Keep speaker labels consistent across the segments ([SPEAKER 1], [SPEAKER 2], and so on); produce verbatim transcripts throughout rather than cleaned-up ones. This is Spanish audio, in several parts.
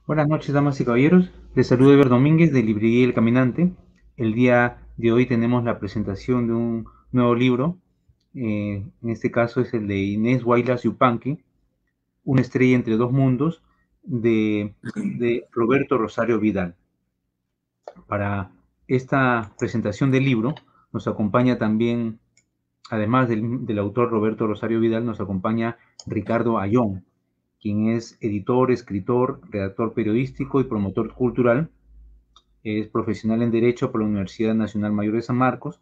[SPEAKER 1] Buenas noches, damas y caballeros. Les saluda Ever Domínguez de Librería El Caminante. El día de hoy tenemos la presentación de un nuevo libro. Eh, en este caso es el de Inés Huaylas Yupanqui, Una estrella entre dos mundos, de, de Roberto Rosario Vidal. Para esta presentación del libro nos acompaña también, además del, del autor Roberto Rosario Vidal, nos acompaña Ricardo Ayón, quien es editor, escritor, redactor periodístico y promotor cultural. Es profesional en Derecho por la Universidad Nacional Mayor de San Marcos.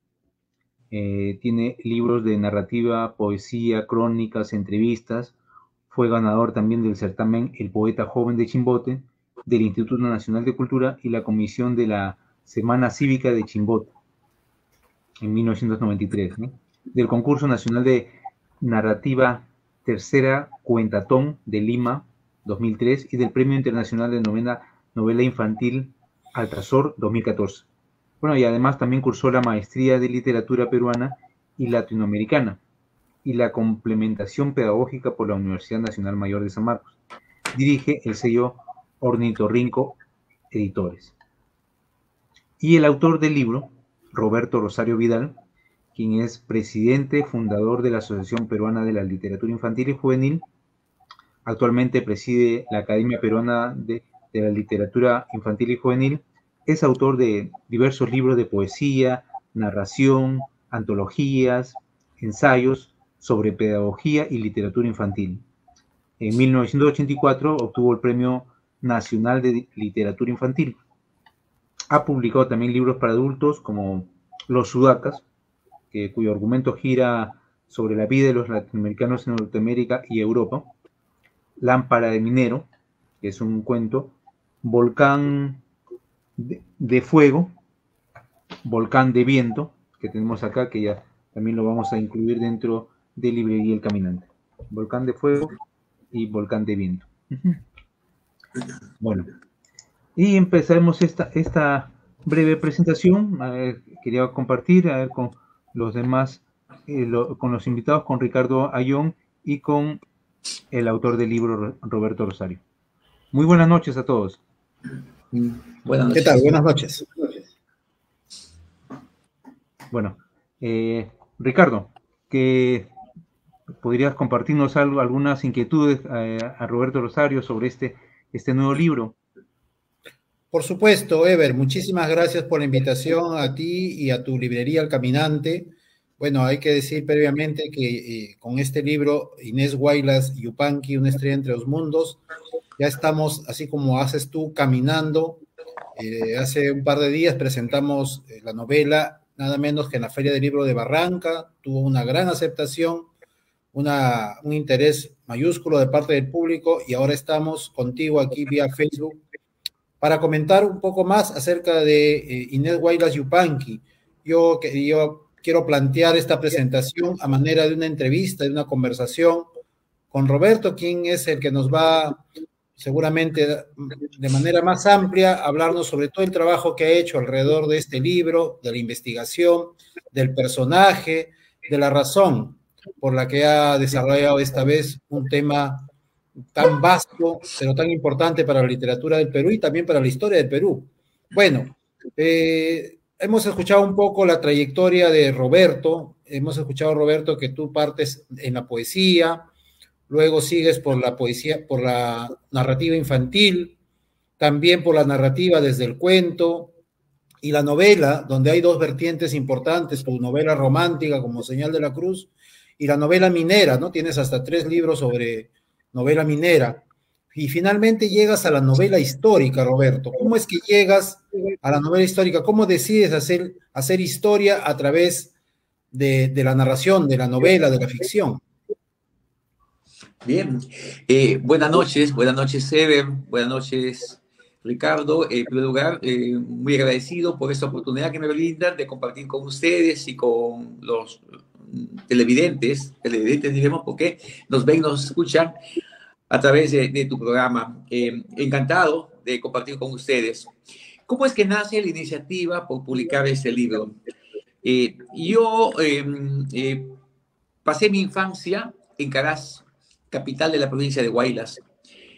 [SPEAKER 1] Eh, tiene libros de narrativa, poesía, crónicas, entrevistas. Fue ganador también del certamen El Poeta Joven de Chimbote, del Instituto Nacional de Cultura y la comisión de la Semana Cívica de Chimbote en mil novecientos noventa y tres, ¿no? Del concurso nacional de narrativa Tercera Cuentatón de Lima dos mil tres y del Premio Internacional de Novena Novela Infantil Altazor dos mil catorce. Bueno, y además también cursó la maestría de literatura peruana y latinoamericana y la complementación pedagógica por la Universidad Nacional Mayor de San Marcos. Dirige el sello Ornitorrinco Editores. Y el autor del libro, Roberto Rosario Vidal, quien es presidente fundador de la Asociación Peruana de la Literatura Infantil y Juvenil. Actualmente preside la Academia Peruana de, de la Literatura Infantil y Juvenil. Es autor de diversos libros de poesía, narración, antologías, ensayos sobre pedagogía y literatura infantil. En mil novecientos ochenta y cuatro obtuvo el Premio Nacional de Literatura Infantil. Ha publicado también libros para adultos como Los Sudacas, que, cuyo argumento gira sobre la vida de los latinoamericanos en Norteamérica y Europa. Lámpara de Minero, que es un cuento. Volcán de, de Fuego, Volcán de Viento, que tenemos acá, que ya también lo vamos a incluir dentro de Librería El Caminante. Volcán de Fuego y Volcán de Viento. Bueno, y empezaremos esta, esta breve presentación. A ver, quería compartir a ver, con los demás, eh, lo, con los invitados, con Ricardo Ayón y con el autor del libro, Roberto Rosario. Muy buenas noches a todos.
[SPEAKER 2] Buenas
[SPEAKER 3] ¿Qué tal?
[SPEAKER 2] noches.
[SPEAKER 3] Buenas noches.
[SPEAKER 1] Bueno, eh, Ricardo, que podrías compartirnos algo, algunas inquietudes eh, a Roberto Rosario sobre este, este nuevo libro.
[SPEAKER 3] Por supuesto, Ever, muchísimas gracias por la invitación a ti y a tu librería El Caminante. Bueno, hay que decir previamente que eh, con este libro, Inés Huaylas Yupanqui, Una estrella entre los mundos, ya estamos, así como haces tú, caminando. Eh, hace un par de días presentamos eh, la novela, nada menos que en la Feria del Libro de Barranca, tuvo una gran aceptación, una, un interés mayúsculo de parte del público y ahora estamos contigo aquí vía Facebook para comentar un poco más acerca de eh, Inés Huaylas Yupanqui. Yo, yo quiero plantear esta presentación a manera de una entrevista, de una conversación con Roberto, quien es el que nos va seguramente de manera más amplia a hablarnos sobre todo el trabajo que ha hecho alrededor de este libro, de la investigación, del personaje, de la razón por la que ha desarrollado esta vez un tema tan vasto, pero tan importante para la literatura del Perú y también para la historia del Perú. Bueno, eh, hemos escuchado un poco la trayectoria de Roberto, hemos escuchado, Roberto, que tú partes en la poesía, luego sigues por la poesía, por la narrativa infantil, también por la narrativa desde el cuento y la novela, donde hay dos vertientes importantes, tu novela romántica como Señal de la Cruz y la novela minera, ¿no? Tienes hasta tres libros sobre novela minera. Y finalmente llegas a la novela histórica, Roberto. ¿Cómo es que llegas a la novela histórica? ¿Cómo decides hacer, hacer historia a través de, de la narración, de la novela, de la ficción?
[SPEAKER 2] Bien, eh, buenas noches, buenas noches, Ever, buenas noches, Ricardo. En primer lugar, eh, muy agradecido por esta oportunidad que me brindan de compartir con ustedes y con los televidentes, televidentes diremos, porque nos ven, nos escuchan a través de, de tu programa. Eh, encantado de compartir con ustedes. ¿Cómo es que nace la iniciativa por publicar este libro? Eh, yo eh, eh, pasé mi infancia en Caraz, capital de la provincia de Huaylas.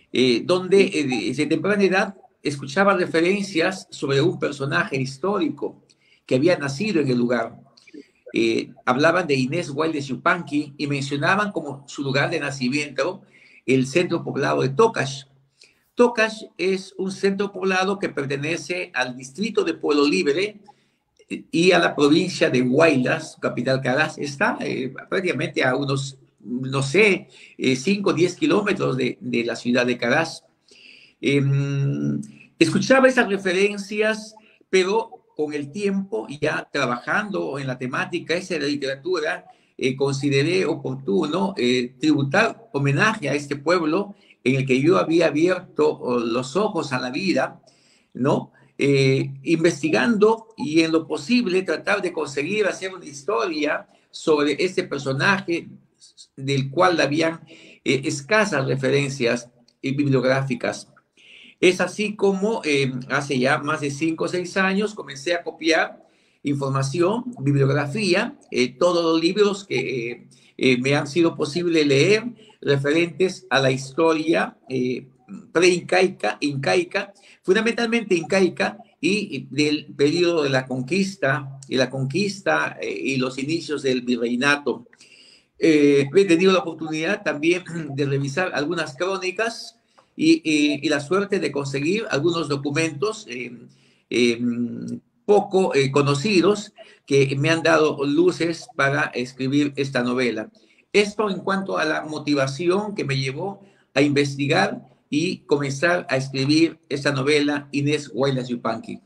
[SPEAKER 2] eh, donde eh, desde temprana edad escuchaba referencias sobre un personaje histórico que había nacido en el lugar. Eh, hablaban de Inés Guaylas Yupanqui y mencionaban como su lugar de nacimiento el centro poblado de Tocash. Tocash es un centro poblado que pertenece al distrito de Pueblo Libre y a la provincia de Huaylas, su capital Caraz. Está eh, prácticamente a unos, no sé, cinco o diez kilómetros de, de la ciudad de Caraz. Eh, escuchaba esas referencias, pero con el tiempo, ya trabajando en la temática esa de la literatura, eh, consideré oportuno eh, tributar homenaje a este pueblo en el que yo había abierto los ojos a la vida, ¿no? Eh, investigando y en lo posible tratar de conseguir hacer una historia sobre este personaje del cual habían eh, escasas referencias bibliográficas. Es así como eh, hace ya más de cinco o seis años comencé a copiar información, bibliografía, eh, todos los libros que eh, eh, me han sido posible leer referentes a la historia eh, pre-incaica, incaica, fundamentalmente incaica y del periodo de la conquista y la conquista eh, y los inicios del virreinato. Eh, he tenido la oportunidad también de revisar algunas crónicas y, y, y la suerte de conseguir algunos documentos eh, eh, poco eh, conocidos que me han dado luces para escribir esta novela. Esto en cuanto a la motivación que me llevó a investigar y comenzar a escribir esta novela, Inés Guaylas Yupanqui.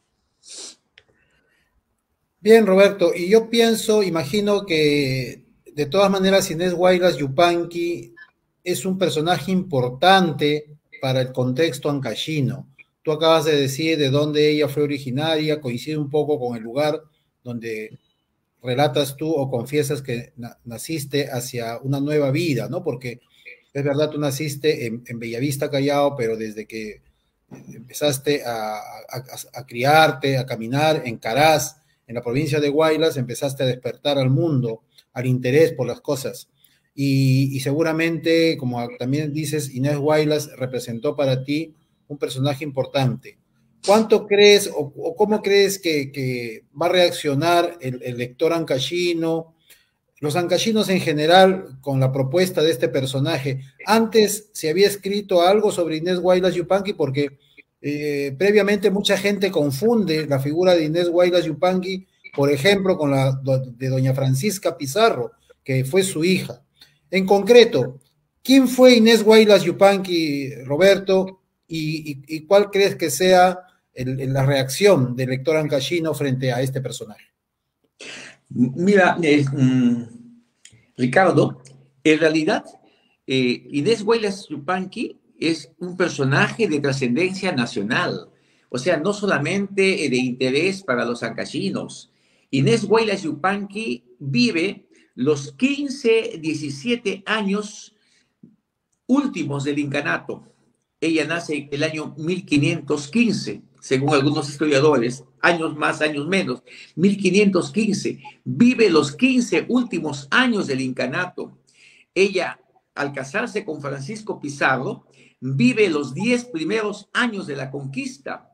[SPEAKER 3] Bien, Roberto, y yo pienso, imagino que de todas maneras Inés Guaylas Yupanqui es un personaje importante para el contexto ancashino. Tú acabas de decir de dónde ella fue originaria, coincide un poco con el lugar donde relatas tú o confiesas que na naciste hacia una nueva vida, ¿no? Porque es verdad, tú naciste en, en Bellavista, Callao, pero desde que empezaste a, a, a criarte, a caminar en Caraz, en la provincia de Huaylas, empezaste a despertar al mundo, al interés por las cosas. Y, y seguramente, como también dices, Inés Guaylas representó para ti un personaje importante. ¿Cuánto crees o, o cómo crees que, que va a reaccionar el, el lector ancashino, los ancachinos en general, con la propuesta de este personaje? Antes se había escrito algo sobre Inés Guaylas Yupanqui porque eh, previamente mucha gente confunde la figura de Inés Guaylas Yupanqui, por ejemplo, con la de doña Francisca Pizarro, que fue su hija. En concreto, ¿quién fue Inés Guaylas Yupanqui, Roberto? Y, y, ¿Y cuál crees que sea el, el, la reacción del lector ancashino frente a este personaje?
[SPEAKER 2] Mira, eh, mm, Ricardo, en realidad, eh, Inés Guaylas Yupanqui es un personaje de trascendencia nacional, o sea, no solamente de interés para los ancashinos. Inés Guaylas Yupanqui vive los quince, diecisiete años últimos del incanato. Ella nace el año mil quinientos quince, según algunos historiadores, años más, años menos, mil quinientos quince. Vive los quince últimos años del incanato. Ella, al casarse con Francisco Pizarro, vive los diez primeros años de la conquista.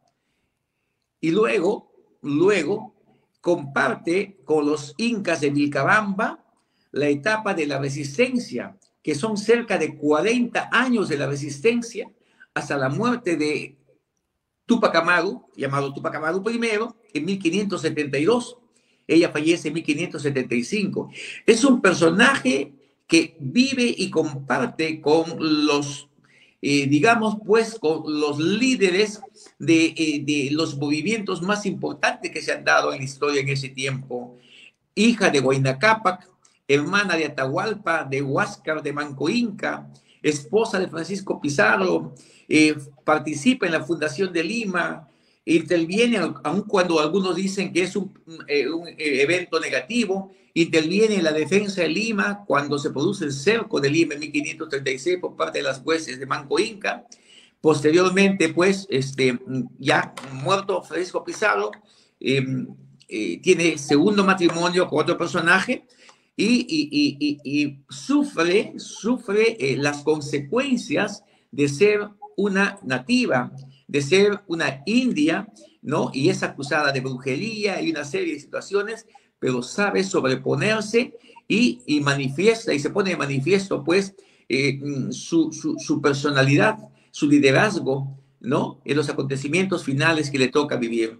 [SPEAKER 2] Y luego, luego, comparte con los incas de Vilcabamba la etapa de la resistencia, que son cerca de cuarenta años de la resistencia, hasta la muerte de Tupac Amaru, llamado Tupac Amaru primero, en mil quinientos setenta y dos. Ella fallece en mil quinientos setenta y cinco. Es un personaje que vive y comparte con los, eh, digamos, pues, con los líderes de, eh, de los movimientos más importantes que se han dado en la historia en ese tiempo. Hija de Huayna Cápac, hermana de Atahualpa, de Huáscar, de Manco Inca, esposa de Francisco Pizarro, eh, participa en la fundación de Lima, interviene, aun cuando algunos dicen que es un, eh, un evento negativo, interviene en la defensa de Lima cuando se produce el cerco de Lima en mil quinientos treinta y seis por parte de las huestes de Manco Inca. Posteriormente, pues, este, ya muerto Francisco Pizarro, eh, eh, tiene segundo matrimonio con otro personaje, Y, y, y, y sufre, sufre eh, las consecuencias de ser una nativa, de ser una india, ¿no? Y es acusada de brujería y una serie de situaciones, pero sabe sobreponerse y, y manifiesta, y se pone de manifiesto, pues, eh, su, su, su personalidad, su liderazgo, ¿no? En los acontecimientos finales que le toca vivir.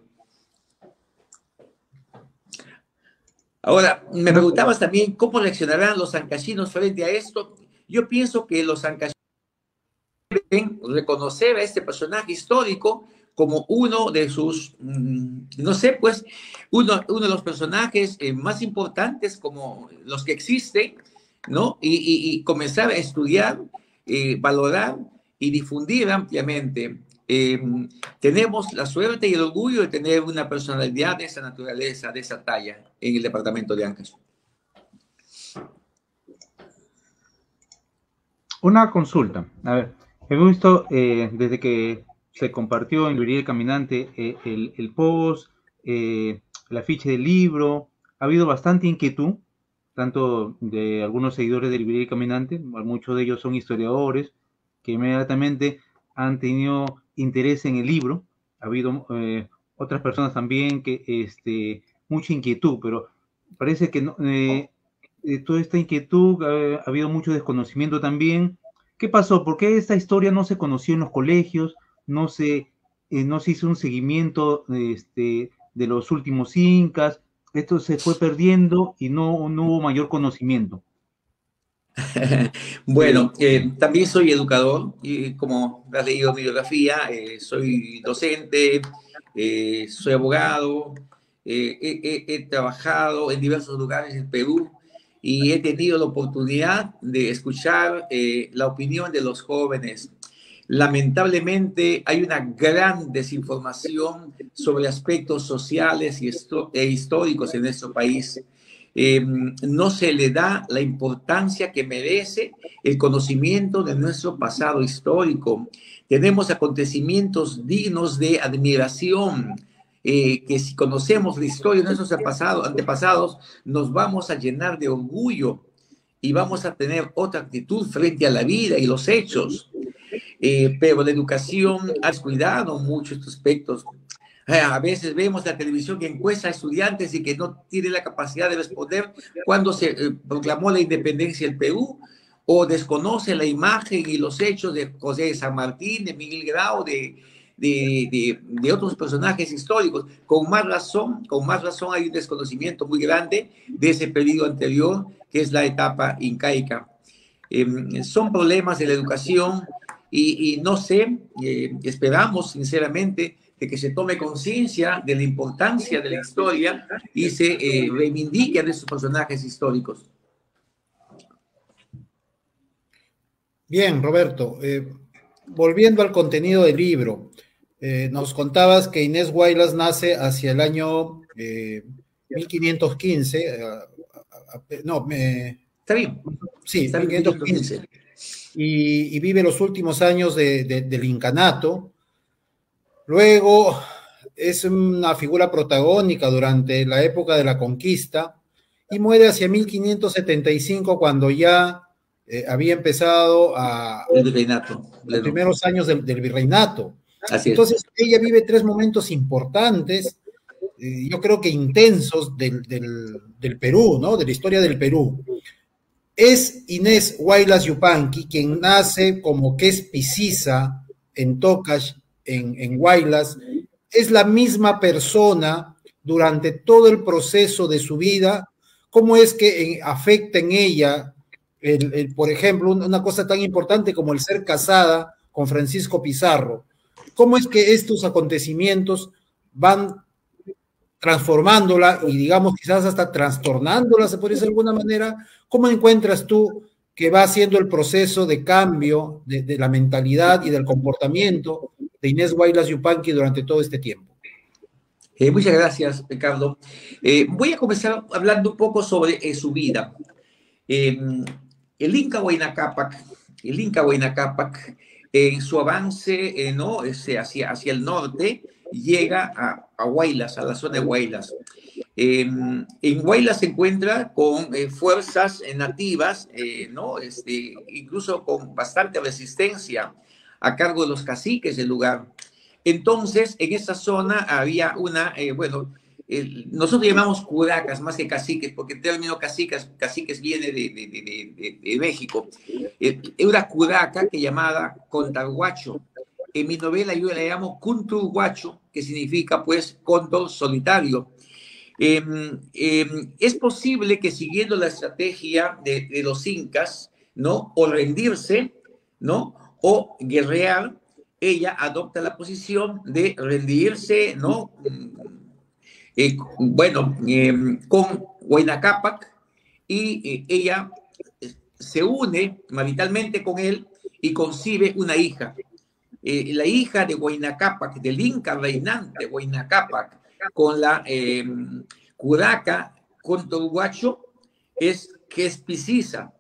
[SPEAKER 2] Ahora, me preguntabas también cómo reaccionarán los ancashinos frente a esto. Yo pienso que los ancashinos deben reconocer a este personaje histórico como uno de sus, no sé, pues, uno, uno de los personajes eh, más importantes como los que existen, ¿no? Y, y, y comenzar a estudiar, eh, valorar y difundir ampliamente. Eh, tenemos la suerte y el orgullo de tener una personalidad de esa naturaleza, de esa talla, en el departamento de Ancash.
[SPEAKER 1] Una consulta. A ver, hemos visto eh, desde que se compartió en Librería del Caminante eh, el, el post, eh, el afiche del libro, ha habido bastante inquietud, tanto de algunos seguidores de Librería del Caminante, muchos de ellos son historiadores, que inmediatamente han tenido interés en el libro. Ha habido eh, otras personas también que, este, mucha inquietud, pero parece que no, eh, eh, toda esta inquietud, eh, ha habido mucho desconocimiento también. ¿Qué pasó? ¿Por qué esta historia no se conoció en los colegios? No se, eh, no se hizo un seguimiento este, de los últimos incas. Esto se fue perdiendo y no, no hubo mayor conocimiento.
[SPEAKER 2] Bueno, eh, también soy educador y como has leído mi biografía, eh, soy docente, eh, soy abogado, eh, he, he, he trabajado en diversos lugares en Perú y he tenido la oportunidad de escuchar eh, la opinión de los jóvenes. Lamentablemente hay una gran desinformación sobre aspectos sociales y e históricos en nuestro país. Eh, no se le da la importancia que merece el conocimiento de nuestro pasado histórico. Tenemos acontecimientos dignos de admiración, eh, que si conocemos la historia de nuestros antepasados, nos vamos a llenar de orgullo y vamos a tener otra actitud frente a la vida y los hechos. Eh, pero la educación ha descuidado mucho estos aspectos. A veces vemos la televisión que encuesta a estudiantes y que no tiene la capacidad de responder cuando se eh, proclamó la independencia del Perú, o desconoce la imagen y los hechos de José de San Martín, de Miguel Grau, de, de, de, de otros personajes históricos. Con más razón, con más razón hay un desconocimiento muy grande de ese periodo anterior, que es la etapa incaica. Eh, son problemas de la educación y, y no sé, eh, esperamos sinceramente de que se tome conciencia de la importancia de la historia y se eh, reivindique a estos personajes históricos.
[SPEAKER 3] Bien, Roberto, eh, volviendo al contenido del libro, eh, nos contabas que Inés Huaylas nace hacia el año eh, mil quinientos quince, eh, no, me...
[SPEAKER 2] Está bien.
[SPEAKER 3] Sí, Está mil quinientos quince, y, y vive los últimos años de, de, del incanato. Luego es una figura protagónica durante la época de la conquista y muere hacia mil quinientos setenta y cinco, cuando ya eh, había empezado a,
[SPEAKER 2] el virreinato,
[SPEAKER 3] los primeros años del, del virreinato.
[SPEAKER 2] Así
[SPEAKER 3] Entonces
[SPEAKER 2] es.
[SPEAKER 3] ella vive tres momentos importantes, eh, yo creo que intensos del, del, del Perú, ¿no? De la historia del Perú. Es Inés Huaylas Yupanqui quien nace como que es Pisisa en Tocash, en, en Huaylas. Es la misma persona durante todo el proceso de su vida. ¿Cómo es que en, afecta en ella, el, el, por ejemplo, una cosa tan importante como el ser casada con Francisco Pizarro? ¿Cómo es que estos acontecimientos van transformándola y, digamos, quizás hasta trastornándola, se podría decir de alguna manera? ¿Cómo encuentras tú que va haciendo el proceso de cambio de, de la mentalidad y del comportamiento de Inés Huaylas Yupanqui durante todo este tiempo?
[SPEAKER 2] Eh, muchas gracias, Ricardo. Eh, voy a comenzar hablando un poco sobre eh, su vida. Eh, el Inca Huayna Cápac, el Inca Huayna Cápac, en su avance eh, ¿no? Ese, hacia, hacia el norte, llega a, a Huaylas, a la zona de Huaylas. Eh, en Huaylas se encuentra con eh, fuerzas eh, nativas, eh, ¿no? Este, incluso con bastante resistencia a cargo de los caciques del lugar. Entonces, en esa zona había una, eh, bueno, eh, nosotros llamamos curacas más que caciques, porque el término caciques, caciques viene de, de, de, de, de México. Eh, una curaca que llamada Contarhuacho. En mi novela yo la llamo Cunturhuacho, que significa pues cóndor solitario. Eh, eh, es posible que siguiendo la estrategia de, de los incas, ¿no? O rendirse, ¿no? O guerrear, ella adopta la posición de rendirse, ¿no? Eh, bueno, eh, con Huayna Cápac, y eh, ella se une maritalmente con él y concibe una hija. Eh, la hija de Huayna Cápac, del Inca reinante Huayna Cápac, con la eh, curaca Conturhuacho, es Quespicisa.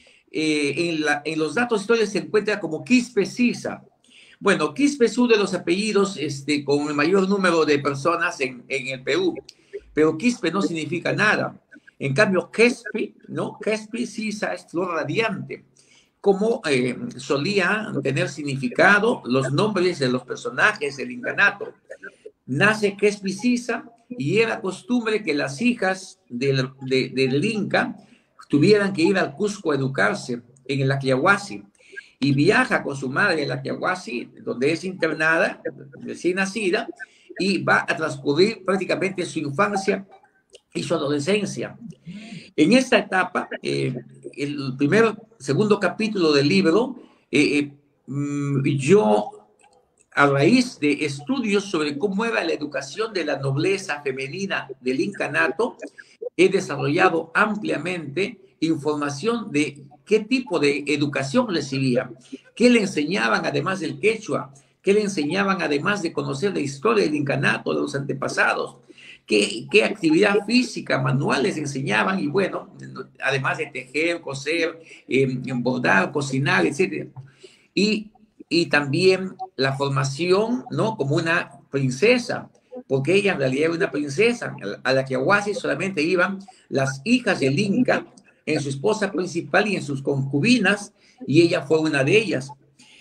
[SPEAKER 2] Eh, en, la, en los datos históricos se encuentra como Quispecisa. Bueno, Quispe es uno de los apellidos este, con el mayor número de personas en, en el Perú, pero Quispe no significa nada. En cambio, Quespi, ¿no? Quespicisa es flor radiante. Como eh, solía tener significado los nombres de los personajes del incanato. Nace Quespicisa y era costumbre que las hijas del, de, del Inca tuvieran que ir al Cusco a educarse en el Aquiahuasi, y viaja con su madre al Aquiahuasi, donde es internada, recién nacida, y va a transcurrir prácticamente su infancia y su adolescencia. En esta etapa, eh, el primer, segundo capítulo del libro, eh, eh, yo, a raíz de estudios sobre cómo era la educación de la nobleza femenina del incanato, he desarrollado ampliamente información de qué tipo de educación recibía, qué le enseñaban además del quechua, qué le enseñaban además de conocer la historia del incanato, de los antepasados, qué, qué actividad física, manual les enseñaban, y bueno, además de tejer, coser, eh, bordar, cocinar, etcétera. Y, y también la formación, ¿no? Como una princesa, porque ella en realidad era una princesa. A la Aquiahuasi solamente iban las hijas del Inca, en su esposa principal y en sus concubinas, y ella fue una de ellas.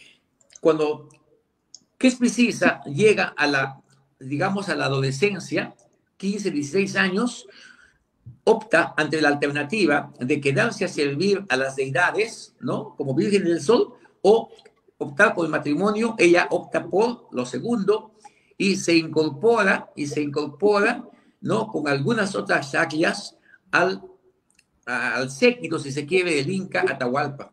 [SPEAKER 2] Cuando Quespicisa llega a la, digamos, a la adolescencia, quince, dieciséis años, opta ante la alternativa de quedarse a servir a las deidades, ¿no? Como Virgen del Sol, o optar por el matrimonio. Ella opta por lo segundo y se incorpora, y se incorpora, ¿no? Con algunas otras shakyas al, al séquito, si se quiere, del Inca Atahualpa.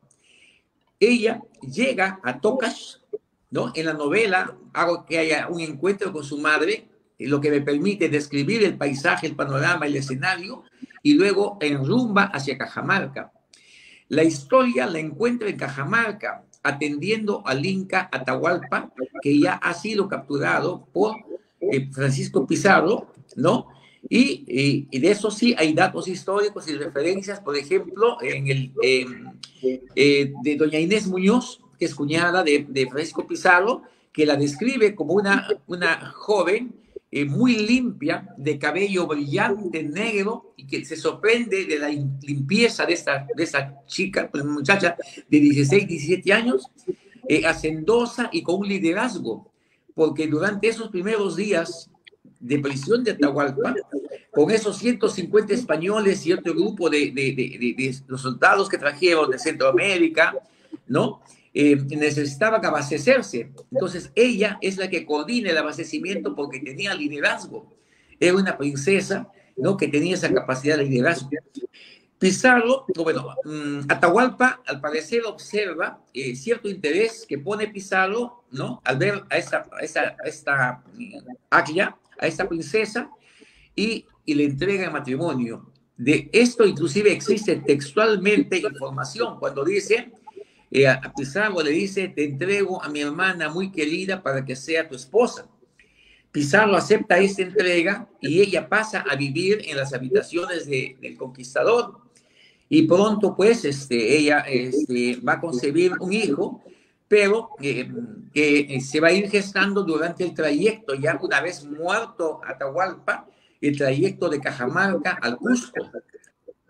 [SPEAKER 2] Ella llega a Tocash, ¿no? En la novela hago que haya un encuentro con su madre, lo que me permite describir el paisaje, el panorama, el escenario, y luego enrumba hacia Cajamarca. La historia la encuentra en Cajamarca, atendiendo al Inca Atahualpa, que ya ha sido capturado por eh, Francisco Pizarro, ¿no? Y, y, y de eso sí hay datos históricos y referencias, por ejemplo, en el eh, eh, de doña Inés Muñoz, que es cuñada de, de Francisco Pizarro, que la describe como una, una joven eh, muy limpia, de cabello brillante, negro, y que se sorprende de la limpieza de esta, de esta chica, pues, muchacha de dieciséis, diecisiete años, eh, hacendosa y con un liderazgo, porque durante esos primeros días de prisión de Atahualpa, con esos ciento cincuenta españoles y otro grupo de, de, de, de, de los soldados que trajeron de Centroamérica, ¿no? Eh, necesitaban abastecerse. Entonces ella es la que coordina el abastecimiento porque tenía liderazgo. Era una princesa, ¿no? Que tenía esa capacidad de liderazgo. Pizarro, bueno, Atahualpa al parecer observa eh, cierto interés que pone Pizarro, ¿no? Al ver a esta, a esta, a esta Aglia, a esta princesa, y, y le entrega el matrimonio. De esto inclusive existe textualmente información cuando dice, eh, a Pizarro le dice, te entrego a mi hermana muy querida para que sea tu esposa. Pizarro acepta esta entrega y ella pasa a vivir en las habitaciones de, del conquistador. Y pronto, pues, este, ella este, va a concebir un hijo, pero eh, que se va a ir gestando durante el trayecto, ya una vez muerto Atahualpa, el trayecto de Cajamarca al Cusco.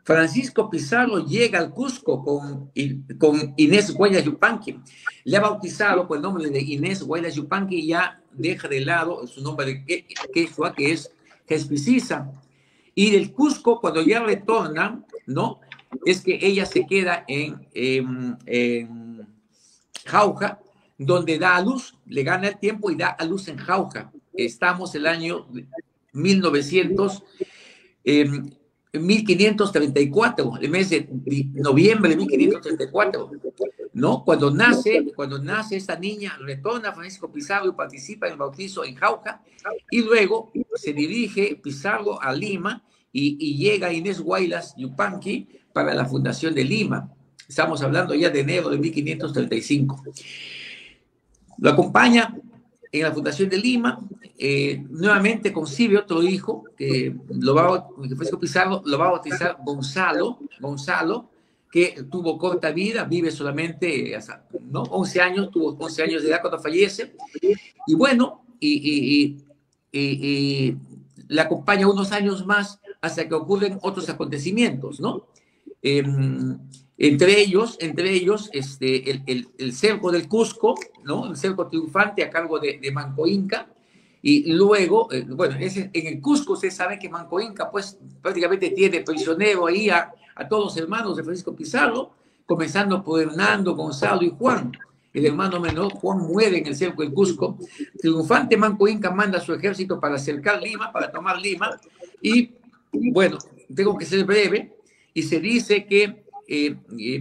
[SPEAKER 2] Francisco Pizarro llega al Cusco con, con Inés Guaylas Yupanqui. Le ha bautizado por el nombre de Inés Guaylas Yupanqui y ya deja de lado su nombre de quechua, que es Jespicisa. Y del Cusco, cuando ya retorna, ¿no? Es que ella se queda en, en, en Jauja, donde da a luz, le gana el tiempo y da a luz en Jauja. Estamos en el año mil novecientos, eh, mil quinientos treinta y cuatro, el mes de noviembre de mil quinientos treinta y cuatro, ¿no? Cuando nace, cuando nace esta niña, retorna Francisco Pizarro y participa en el bautizo en Jauja, y luego se dirige Pizarro a Lima y, y llega Inés Guaylas Yupanqui para la fundación de Lima. Estamos hablando ya de enero de mil quinientos treinta y cinco. Lo acompaña en la fundación de Lima, eh, nuevamente concibe otro hijo, que lo va, Francisco Pizarro lo va a bautizar Gonzalo, Gonzalo, que tuvo corta vida, vive solamente, ¿no? once años, tuvo once años de edad cuando fallece, y bueno, y, y, y, y, y le acompaña unos años más hasta que ocurren otros acontecimientos, ¿no? Eh, entre ellos, entre ellos este, el, el, el cerco del Cusco, ¿no? El cerco triunfante a cargo de, de Manco Inca, y luego, eh, bueno, ese, en el Cusco usted sabe que Manco Inca pues prácticamente tiene prisionero ahí a, a todos los hermanos de Francisco Pizarro, comenzando por Hernando, Gonzalo y Juan. El hermano menor, Juan, muere en el cerco del Cusco. Triunfante Manco Inca manda a su ejército para cercar Lima, para tomar Lima, y bueno, tengo que ser breve, y se dice que Eh, eh,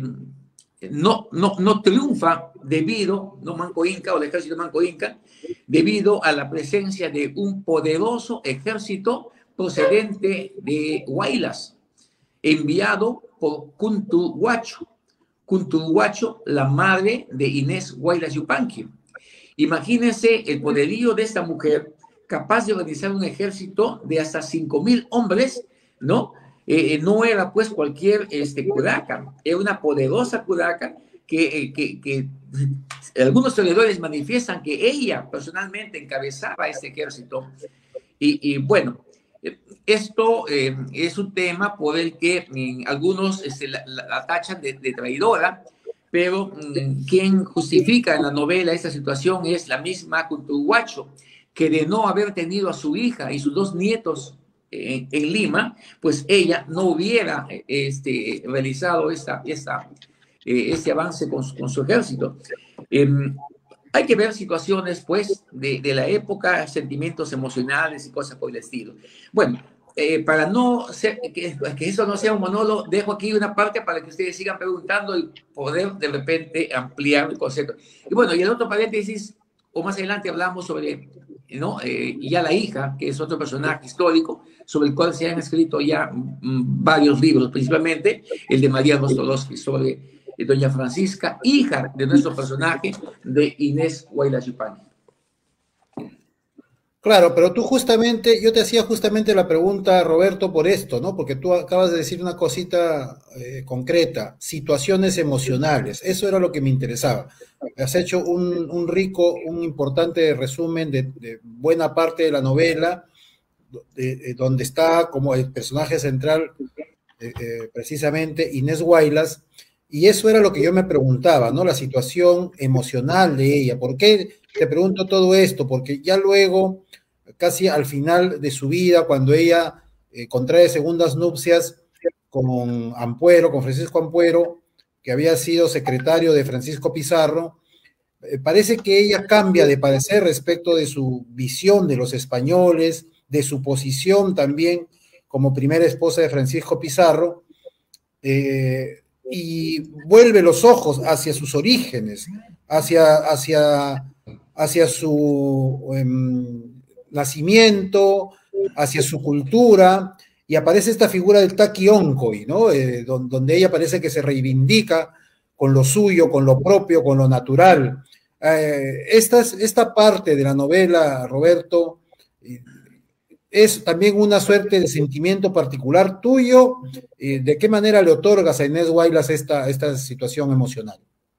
[SPEAKER 2] no, no, no triunfa debido, no Manco Inca o el ejército Manco Inca, debido a la presencia de un poderoso ejército procedente de Huaylas, enviado por Cuntuhuacho. Cuntuhuacho, la madre de Inés Guaylas Yupanqui. Imagínense el poderío de esta mujer, capaz de organizar un ejército de hasta cinco mil hombres, ¿no? Eh, no era pues cualquier este, curaca, era una poderosa curaca que, eh, que, que algunos historiadores manifiestan que ella personalmente encabezaba este ejército. Y, y bueno, esto eh, es un tema por el que eh, algunos este, la, la, la tachan de, de traidora, pero eh, quien justifica en la novela esta situación es la misma Cuntuhuacho, que de no haber tenido a su hija y sus dos nietos En, en Lima, pues ella no hubiera este, realizado esta, esta, eh, este avance con, con su ejército. Eh, hay que ver situaciones, pues, de, de la época, sentimientos emocionales y cosas por el estilo. Bueno, eh, para no ser, que, que eso no sea un monólogo, dejo aquí una parte para que ustedes sigan preguntando y poder de repente ampliar el concepto. Y bueno, y el otro paréntesis, o más adelante hablamos sobre, ¿no? Eh, ya la hija, que es otro personaje histórico, sobre el cual se han escrito ya mm, varios libros, principalmente el de María Dostolowski, sobre eh, doña Francisca, hija de nuestro personaje, de Inés Guaylas Yupanqui.
[SPEAKER 3] Claro, pero tú justamente, yo te hacía justamente la pregunta, Roberto, por esto, ¿no? Porque tú acabas de decir una cosita eh, concreta, situaciones emocionales, eso era lo que me interesaba. Has hecho un, un rico, un importante resumen de, de buena parte de la novela, de, de donde está como el personaje central eh, eh, precisamente Inés Guaylas, y eso era lo que yo me preguntaba, ¿no? La situación emocional de ella. ¿Por qué te pregunto todo esto? Porque ya luego, casi al final de su vida, cuando ella eh, contrae segundas nupcias con Ampuero, con Francisco Ampuero, que había sido secretario de Francisco Pizarro, eh, parece que ella cambia de parecer respecto de su visión de los españoles, de su posición también como primera esposa de Francisco Pizarro, eh, y vuelve los ojos hacia sus orígenes, hacia, hacia, hacia su eh, nacimiento, hacia su cultura, y aparece esta figura del Taqui Oncoy, ¿no? Eh, donde, donde ella parece que se reivindica con lo suyo, con lo propio, con lo natural. Eh, esta, esta parte de la novela, Roberto, eh, es también una suerte de sentimiento particular tuyo. Eh, ¿de qué manera le otorgas a Inés Guaylas esta, esta situación emocional?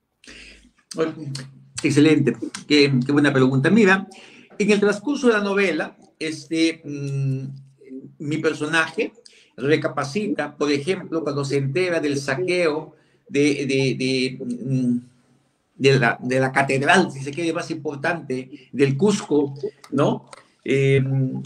[SPEAKER 2] Excelente, qué, qué buena pregunta. Mira, en el transcurso de la novela, este, mmm, mi personaje recapacita, por ejemplo, cuando se entera del saqueo de, de, de, de, la, de la catedral, si se quiere, más importante, del Cusco, ¿no? Eh,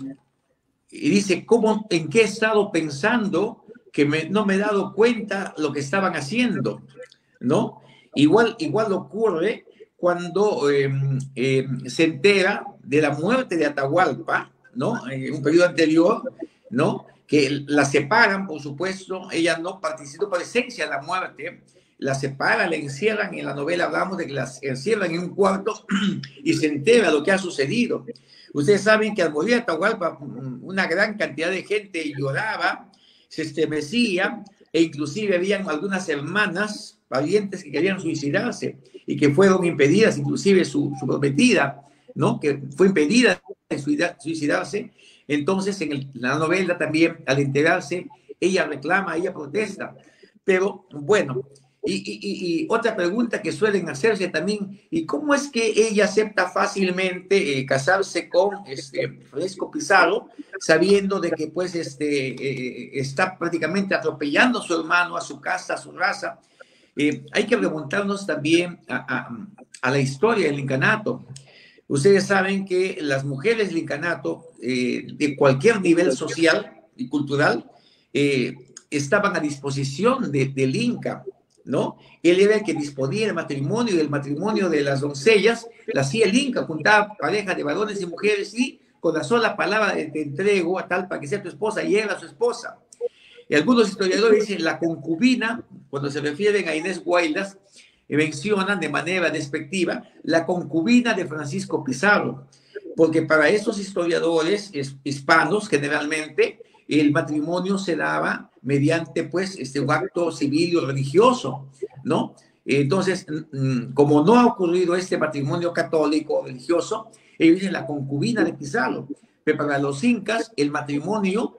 [SPEAKER 2] y dice, ¿cómo, en qué he estado pensando que me, no me he dado cuenta lo que estaban haciendo, ¿no? Igual, igual ocurre cuando eh, eh, se entera de la muerte de Atahualpa, ¿no? En un periodo anterior, ¿no? Que la separan, por supuesto, ella no participó por esencia de la muerte, la separan, la encierran, en la novela hablamos de que la encierran en un cuarto y se entera lo que ha sucedido. Ustedes saben que al morir Atahualpa, una gran cantidad de gente lloraba, se estremecía, e inclusive habían algunas hermanas parientes que querían suicidarse y que fueron impedidas, inclusive su, su prometida, ¿no? Que fue impedida de suicidarse. Entonces, en el, la novela también, al enterarse, ella reclama, ella protesta. Pero, bueno, y, y, y otra pregunta que suelen hacerse también, ¿y cómo es que ella acepta fácilmente eh, casarse con este, Francisco Pizarro, sabiendo de que pues este, eh, está prácticamente atropellando a su hermano, a su casa, a su raza? Eh, hay que preguntarnos también a, a, a la historia del incanato. Ustedes saben que las mujeres del incanato, eh, de cualquier nivel social y cultural, eh, estaban a disposición de, del Inca, ¿no? Él era el que disponía del matrimonio, y del matrimonio de las doncellas, la hacía el Inca, juntaba parejas de varones y mujeres y con la sola palabra de te entrego a tal para que sea tu esposa, y era su esposa. Y algunos historiadores dicen la concubina, cuando se refieren a Inés Guaylas, mencionan de manera despectiva la concubina de Francisco Pizarro, porque para esos historiadores hispanos generalmente el matrimonio se daba mediante pues este un acto civil o religioso, ¿no? Entonces, como no ha ocurrido este matrimonio católico religioso, ellos dicen la concubina de Pizarro. Pero para los incas, el matrimonio,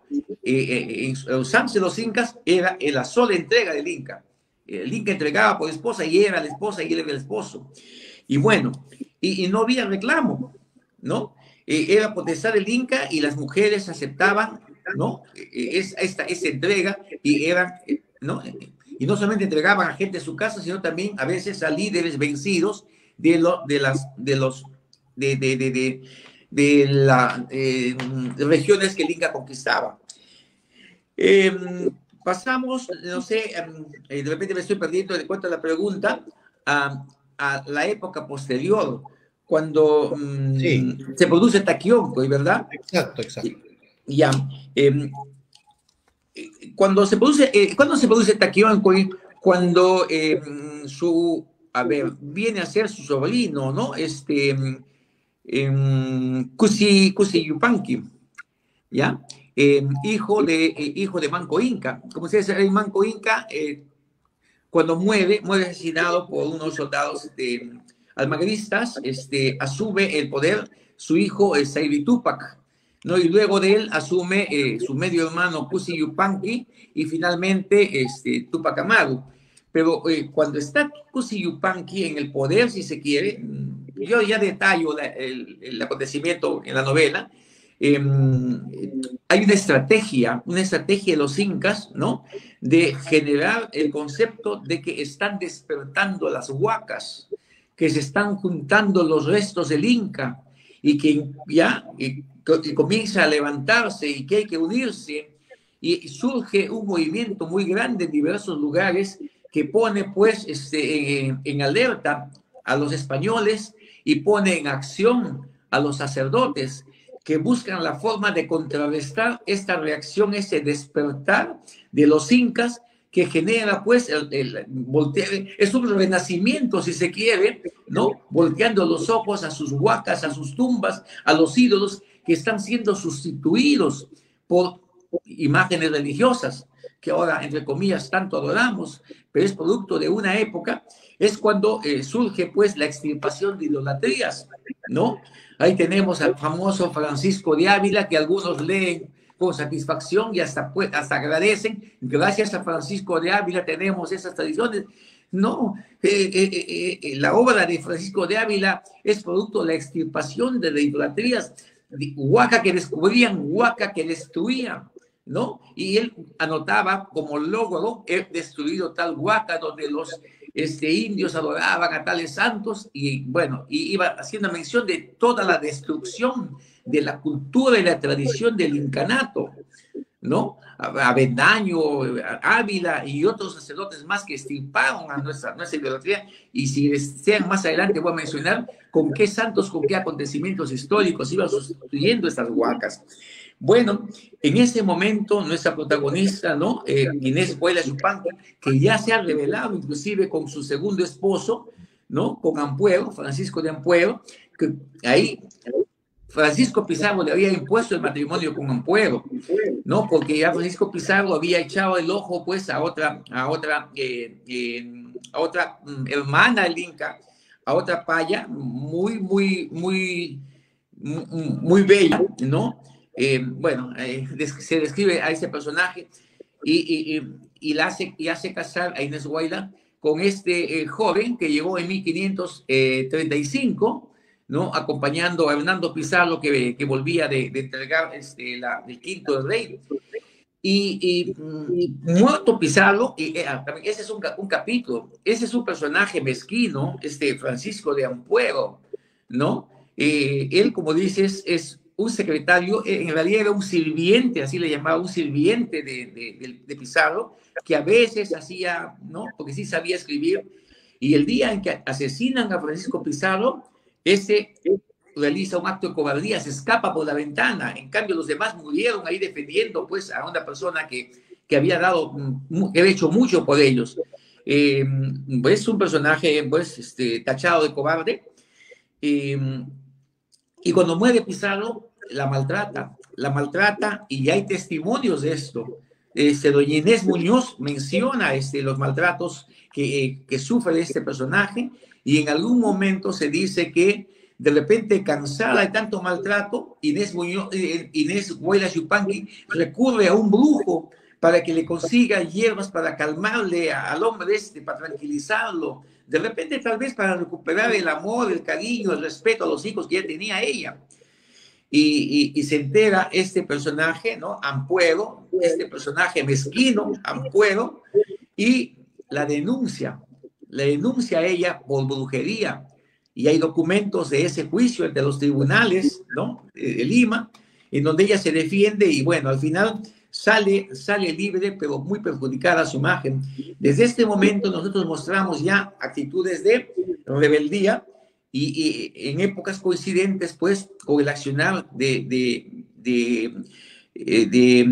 [SPEAKER 2] eh, en la usanza de los incas, era la sola entrega del inca. El inca entregaba por esposa y era la esposa y él era el esposo. Y bueno, y, y no había reclamo, ¿no? Eh, era potestad del inca y las mujeres aceptaban, ¿no? Es, esta, esta entrega y eran, ¿no? Y no solamente entregaban a gente de su casa, sino también a veces a líderes vencidos de, lo, de las, de los, de, de, de, de, de las eh, regiones que el inca conquistaba. Eh, pasamos, no sé, eh, de repente me estoy perdiendo de cuenta la pregunta, a, a la época posterior, cuando um, sí. se produce Taquionco, ¿verdad?
[SPEAKER 3] Exacto, exacto.
[SPEAKER 2] Ya. Eh, cuando se produce, eh, ¿cuándo se produce Taquionco? Cuando eh, su, a ver, viene a ser su sobrino, ¿no? Este, eh, Cusi, Cusi Yupanqui, ¿ya? Eh, hijo, de, eh, hijo de Manco Inca. Como ustedes saben, Manco Inca, eh, cuando muere, muere asesinado por unos soldados de, almagristas, este, asume el poder su hijo, eh, Sayri Tupac, ¿no? Y luego de él asume eh, su medio hermano Cusi Yupanqui y finalmente este, Tupac Amaru. Pero eh, cuando está Cusi Yupanqui en el poder, si se quiere, yo ya detallo la, el, el acontecimiento en la novela, eh, hay una estrategia, una estrategia de los incas, ¿no? De generar el concepto de que están despertando las huacas, que se están juntando los restos del Inca y que ya y, y comienza a levantarse y que hay que unirse, y surge un movimiento muy grande en diversos lugares que pone pues este, en, en alerta a los españoles y pone en acción a los sacerdotes que buscan la forma de contrarrestar esta reacción, ese despertar de los incas que genera pues el, el voltear, es un renacimiento si se quiere, ¿no? Volteando los ojos a sus huacas, a sus tumbas, a los ídolos que están siendo sustituidos por imágenes religiosas que ahora, entre comillas, tanto adoramos, pero es producto de una época, es cuando eh, surge pues la extirpación de idolatrías, ¿no? Ahí tenemos al famoso Francisco de Ávila, que algunos leen con satisfacción y hasta, pues, hasta agradecen. Gracias a Francisco de Ávila tenemos esas tradiciones. No, eh, eh, eh, la obra de Francisco de Ávila es producto de la extirpación de las idolatrías, huaca que descubrían, huaca que destruían, ¿no? Y él anotaba como logro, he destruido tal huaca donde los este, indios adoraban a tales santos, y bueno, y iba haciendo mención de toda la destrucción de la cultura y la tradición del incanato, ¿no? Avendaño, Ávila y otros sacerdotes más que extirparon a nuestra, nuestra idolatría. Y si desean más adelante voy a mencionar con qué santos, con qué acontecimientos históricos iban sustituyendo estas huacas. Bueno, en ese momento nuestra protagonista, ¿no? Eh, Inés Huaylas Yupanqui, que ya se ha revelado inclusive con su segundo esposo, ¿no? Con Ampuero, Francisco de Ampuero, que ahí Francisco Pizarro le había impuesto el matrimonio con Ampuero, ¿no? Porque ya Francisco Pizarro había echado el ojo, pues, a otra, a otra, eh, eh, a otra mm, hermana del Inca, a otra paya muy, muy, muy, muy, muy bella, ¿no? Eh, bueno, eh, se describe a ese personaje y, y, y, la hace, y hace casar a Inés Huayla con este eh, joven que llegó en mil quinientos treinta y cinco, ¿no? Acompañando a Hernando Pizarro, que, que volvía de, de entregar este, la, el quinto del rey. Y, y mm, muerto Pizarro, y, eh, ese es un, un capítulo, ese es un personaje mezquino, este Francisco de Ampuero, ¿no? Eh, él, como dices, es un secretario, en realidad era un sirviente, así le llamaba, un sirviente de, de, de, de Pizarro, que a veces hacía, ¿no? Porque sí sabía escribir, y el día en que asesinan a Francisco Pizarro, ese realiza un acto de cobardía, se escapa por la ventana. En cambio, los demás murieron ahí defendiendo, pues, a una persona que, que había dado, que había hecho mucho por ellos. Eh, es un personaje, pues, este, tachado de cobarde. Eh, y cuando muere Pizarro, la maltrata, la maltrata, y hay testimonios de esto. Este, doña Inés Muñoz menciona este, los maltratos que, eh, que sufre este personaje, y en algún momento se dice que de repente, cansada de tanto maltrato, Inés, Muñoz, eh, Inés Huaylas Yupanqui recurre a un brujo para que le consiga hierbas para calmarle a, al hombre este, para tranquilizarlo. De repente, tal vez para recuperar el amor, el cariño, el respeto a los hijos que ya tenía ella. Y, y, y se entera este personaje, ¿no? Ampuero, este personaje mezquino, Ampuero, y la denuncia, la denuncia a ella por brujería. Y hay documentos de ese juicio entre los tribunales, ¿no? De Lima, en donde ella se defiende y bueno, al final sale, sale libre, pero muy perjudicada su imagen. Desde este momento nosotros mostramos ya actitudes de rebeldía y, y en épocas coincidentes, pues, con el accionar de, de, de, de, de,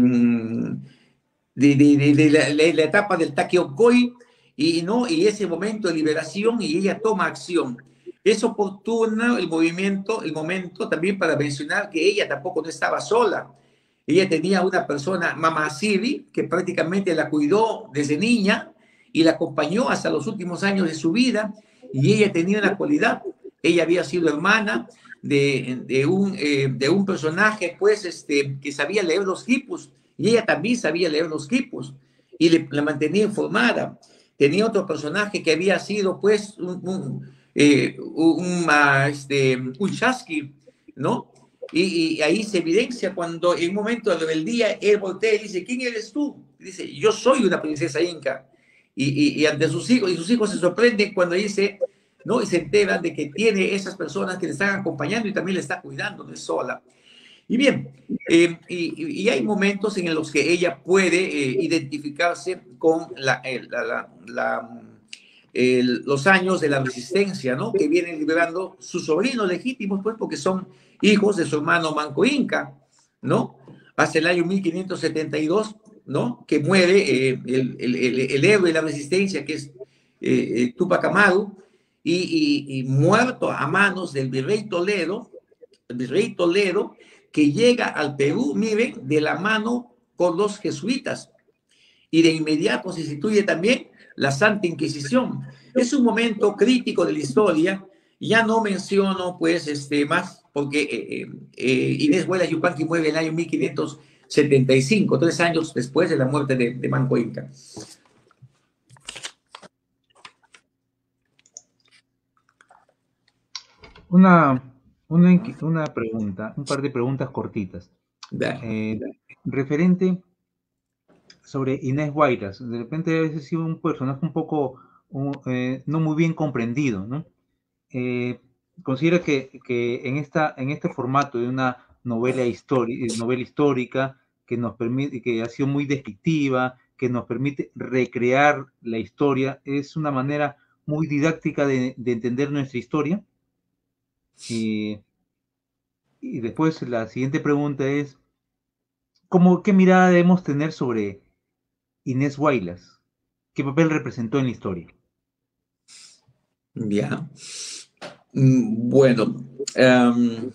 [SPEAKER 2] de, de, de, de la, la, la etapa del Taqueocoy y, ¿no? y ese momento de liberación, y ella toma acción. Es oportuno el movimiento, el momento también para mencionar que ella tampoco no estaba sola. Ella tenía una persona, Mama Siri, que prácticamente la cuidó desde niña y la acompañó hasta los últimos años de su vida, y ella tenía una cualidad. Ella había sido hermana de, de, un, eh, de un personaje, pues, este, que sabía leer los quipus, y ella también sabía leer los quipus, y le, la mantenía informada. Tenía otro personaje que había sido, pues, un... un Eh, un, este, un chasqui, ¿no? Y, y ahí se evidencia cuando en un momento de rebeldía él voltea y dice, ¿quién eres tú? Y dice, yo soy una princesa inca. Y, y, y ante sus hijos, y sus hijos se sorprenden cuando dice, ¿no? Y se enteran de que tiene esas personas que le están acompañando y también le está cuidando, no es sola. Y bien, eh, y, y hay momentos en los que ella puede eh, identificarse con la, la, la, la El, los años de la resistencia, ¿no? Que vienen liberando sus sobrinos legítimos, pues, porque son hijos de su hermano Manco Inca, ¿no? Hasta el año mil quinientos setenta y dos, ¿no? Que muere eh, el, el, el, el héroe de la resistencia, que es eh, Tupac Amaru, y, y, y muerto a manos del virrey Toledo, el virrey Toledo, que llega al Perú, miren, de la mano con los jesuitas, y de inmediato se instituye también la Santa Inquisición. Es un momento crítico de la historia. Ya no menciono, pues, este, más, porque eh, eh, Inés Huaylas Yupanqui muere en el año mil quinientos setenta y cinco, tres años después de la muerte de, de Manco Inca.
[SPEAKER 1] Una, una, una pregunta, un par de preguntas cortitas. Eh, referente sobre Inés Guaylas. De repente a veces ha sido un personaje un poco un, eh, no muy bien comprendido, ¿no? Eh, considero que, que en, esta, en este formato de una novela, histori novela histórica que nos permite, que ha sido muy descriptiva, que nos permite recrear la historia, es una manera muy didáctica de, de entender nuestra historia. Y, y después la siguiente pregunta es, ¿cómo, ¿qué mirada debemos tener sobre Inés Guaylas? ¿Qué papel representó en la historia?
[SPEAKER 2] Ya. Bueno, um,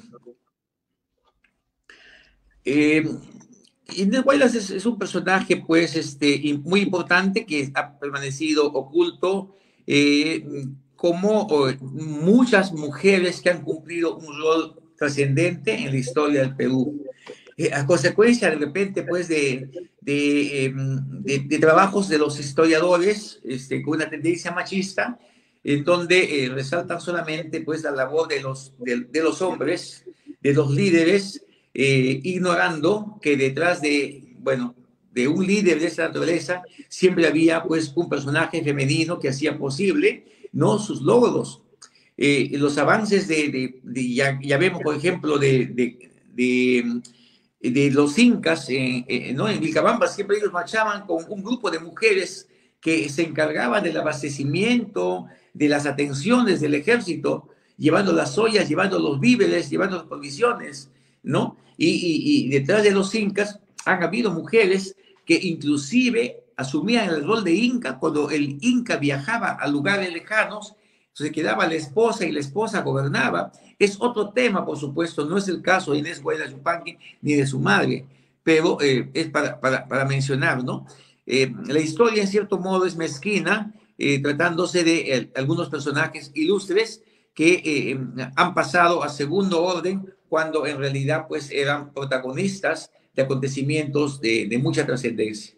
[SPEAKER 2] eh, Inés Guaylas es, es, un personaje, pues, este, muy importante que ha permanecido oculto, eh, como eh, muchas mujeres que han cumplido un rol trascendente en la historia del Perú. Eh, a consecuencia, de repente, pues, de, de, eh, de, de trabajos de los historiadores este, con una tendencia machista, en donde eh, resaltan solamente, pues, la labor de los, de, de los hombres, de los líderes, eh, ignorando que detrás de, bueno, de un líder de esta naturaleza siempre había, pues, un personaje femenino que hacía posible, ¿no?, sus logros. Eh, los avances de, de, de ya, ya, vemos, por ejemplo, de, de, de de los incas, eh, eh, ¿no? En Vilcabamba siempre ellos marchaban con un grupo de mujeres que se encargaban del abastecimiento, de las atenciones del ejército, llevando las ollas, llevando los víveres, llevando las provisiones, ¿no? Y, y, y detrás de los incas han habido mujeres que inclusive asumían el rol de inca cuando el inca viajaba a lugares lejanos, se quedaba la esposa y la esposa gobernaba. Es otro tema, por supuesto, no es el caso de Inés Guaylas Yupanqui ni de su madre, pero eh, es para, para, para mencionar, ¿no? Eh, la historia, en cierto modo, es mezquina, eh, tratándose de eh, algunos personajes ilustres que eh, han pasado a segundo orden cuando en realidad pues eran protagonistas de acontecimientos de, de mucha trascendencia.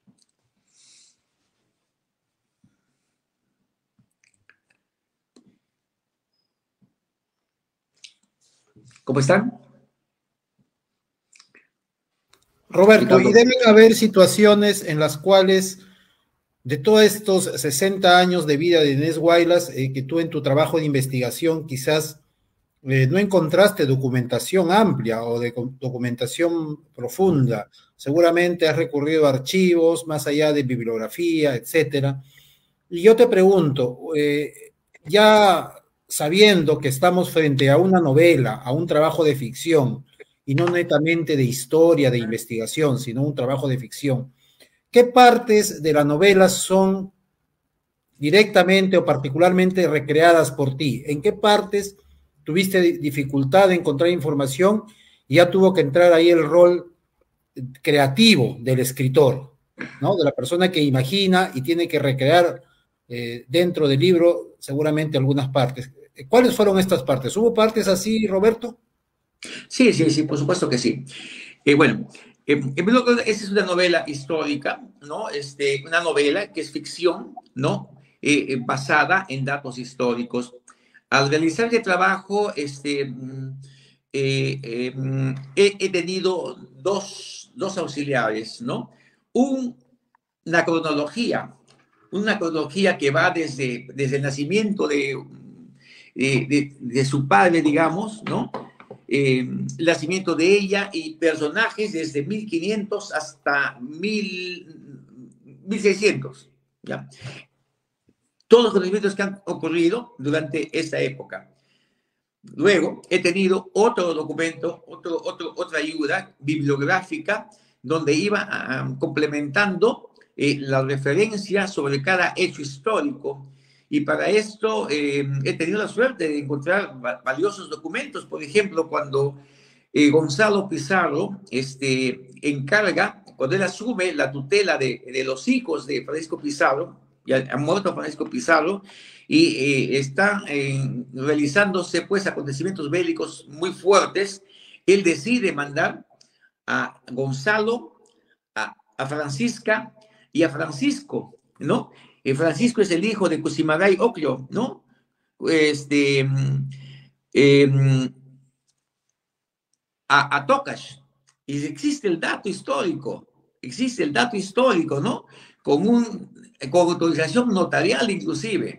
[SPEAKER 2] ¿Cómo están?
[SPEAKER 3] Roberto, y deben haber situaciones en las cuales de todos estos sesenta años de vida de Inés Guaylas, eh, que tú en tu trabajo de investigación quizás eh, no encontraste documentación amplia o de documentación profunda. Seguramente has recurrido a archivos más allá de bibliografía, etcétera. Y yo te pregunto, eh, ya sabiendo que estamos frente a una novela, a un trabajo de ficción, y no netamente de historia, de investigación, sino un trabajo de ficción, ¿qué partes de la novela son directamente o particularmente recreadas por ti? ¿En qué partes tuviste dificultad de encontrar información y ya tuvo que entrar ahí el rol creativo del escritor, ¿no? De la persona que imagina y tiene que recrear eh, dentro del libro seguramente algunas partes. ¿Cuáles fueron estas partes? ¿Hubo partes así, Roberto?
[SPEAKER 2] Sí, sí, sí, por supuesto que sí. Eh, bueno, eh, en primer lugar, esta es una novela histórica, ¿no? Este, una novela que es ficción, ¿no? Eh, eh, basada en datos históricos. Al realizar este trabajo, este, eh, eh, he, he, tenido dos, dos auxiliares, ¿no? Un, una cronología, una cronología que va desde, desde el nacimiento de, de, de, de su padre, digamos, ¿no? Eh, el nacimiento de ella y personajes desde mil quinientos hasta mil seiscientos, ¿ya? Todos los acontecimientos que han ocurrido durante esta época. Luego he tenido otro documento, otro, otro, otra ayuda bibliográfica donde iba um, complementando eh, la referencia sobre cada hecho histórico. Y para esto eh, he tenido la suerte de encontrar valiosos documentos. Por ejemplo, cuando eh, Gonzalo Pizarro este, encarga, cuando él asume la tutela de, de los hijos de Francisco Pizarro, ya ha muerto Francisco Pizarro, y eh, están eh, realizándose pues acontecimientos bélicos muy fuertes, él decide mandar a Gonzalo, a, a Francisca y a Francisco, ¿no? Eh, Francisco es el hijo de Cusimagay Ocllo, ¿no? Este, eh, a, a Tocash, y existe el dato histórico, existe el dato histórico, ¿no? Con, un, con autorización notarial inclusive.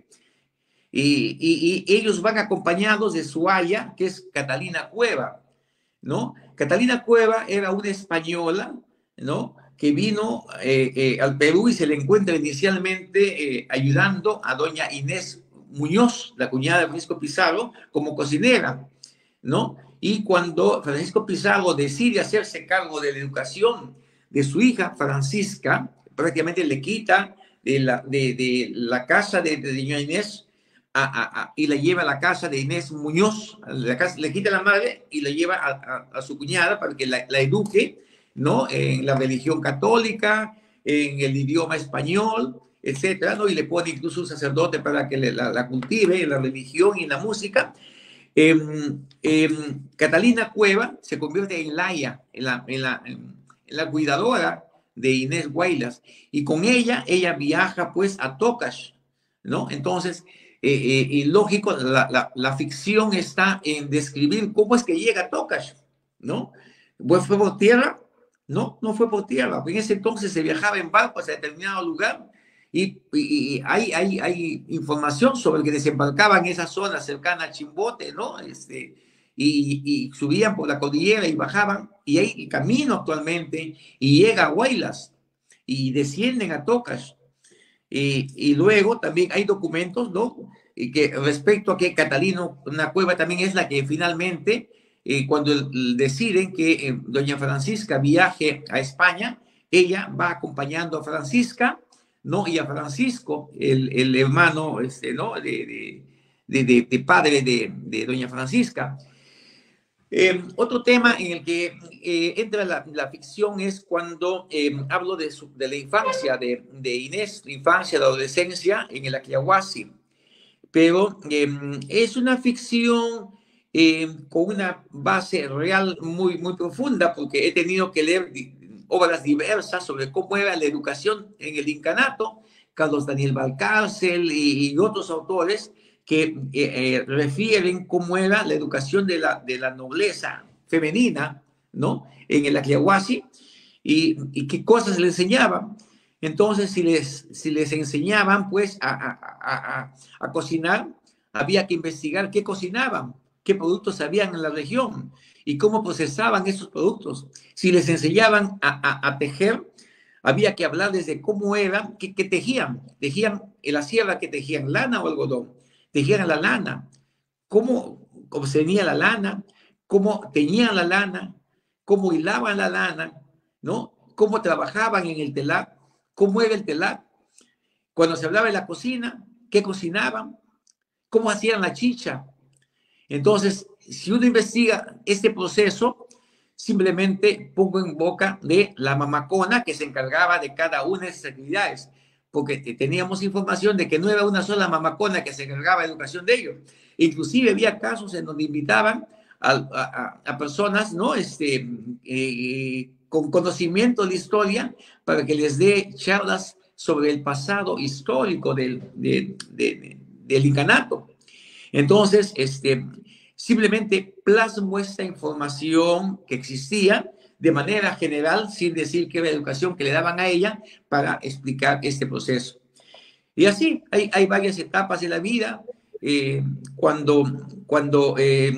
[SPEAKER 2] Y, y, y ellos van acompañados de su aya, que es Catalina Cueva, ¿no? Catalina Cueva era una española, ¿no? Que vino eh, eh, al Perú y se le encuentra inicialmente eh, ayudando a doña Inés Muñoz, la cuñada de Francisco Pizarro, como cocinera, ¿no? Y cuando Francisco Pizarro decide hacerse cargo de la educación de su hija Francisca, prácticamente le quita de la, de, de la casa de, de doña Inés a, a, a, y la lleva a la casa de Inés Muñoz, la casa, le quita a la madre y la lleva a, a, a su cuñada para que la, la eduque, ¿no? En la religión católica, en el idioma español, etcétera, ¿no? Y le pone incluso un sacerdote para que le, la, la cultive en la religión y en la música. Eh, eh, Catalina Cueva se convierte en Laia, en la, en, la, en la cuidadora de Inés Guaylas, y con ella, ella viaja pues a Tocash, ¿no? Entonces, eh, eh, y lógico, la, la, la ficción está en describir cómo es que llega a Tocash, ¿no? Pues fue por tierra, no, no fue por tierra, en ese entonces se viajaba en barco a determinado lugar. Y, y, y hay, hay, hay información sobre que desembarcaban en esa zona cercana a Chimbote, ¿no? Este, y, y subían por la cordillera y bajaban, y hay camino actualmente, y llega a Huaylas, y descienden a Tocash. Y, y luego también hay documentos, ¿no? Y que respecto a que Catalina Cueva también es la que finalmente, eh, cuando deciden que eh, doña Francisca viaje a España, ella va acompañando a Francisca, ¿no? Y a Francisco, el, el hermano, este, ¿no? De, de, de, de padre de, de doña Francisca. Eh, otro tema en el que eh, entra la, la ficción es cuando eh, hablo de, su, de la infancia de, de Inés, la infancia, la adolescencia en el Aquiahuasi. Pero eh, es una ficción eh, con una base real muy, muy profunda, porque he tenido que leer obras diversas sobre cómo era la educación en el incanato, Carlos Daniel Valcárcel y, y otros autores que eh, eh, refieren cómo era la educación de la, de la nobleza femenina, ¿no? En el Aquiahuasi, y, y qué cosas le enseñaban. Entonces, si les, si les enseñaban, pues, a, a, a, a cocinar, había que investigar qué cocinaban, qué productos habían en la región y cómo procesaban esos productos. Si les enseñaban a, a, a tejer, había que hablarles de cómo era, qué, qué tejían. Tejían en la sierra, que tejían lana o algodón. Tejían la lana, cómo obtenían la lana, cómo teñían la lana, cómo hilaban la lana, ¿no? Cómo trabajaban en el telar, cómo era el telar. Cuando se hablaba de la cocina, qué cocinaban, cómo hacían la chicha. Entonces, si uno investiga este proceso, simplemente pongo en boca de la mamacona que se encargaba de cada una de esas actividades, porque teníamos información de que no era una sola mamacona que se encargaba de educación de ellos. Inclusive había casos en donde invitaban a, a, a personas, ¿no? Este, eh, con conocimiento de la historia para que les dé charlas sobre el pasado histórico del, de, de, de, del incanato. Entonces, este, simplemente plasmo esta información que existía de manera general, sin decir que era la educación que le daban a ella, para explicar este proceso. Y así, hay, hay varias etapas de la vida. Eh, cuando cuando eh,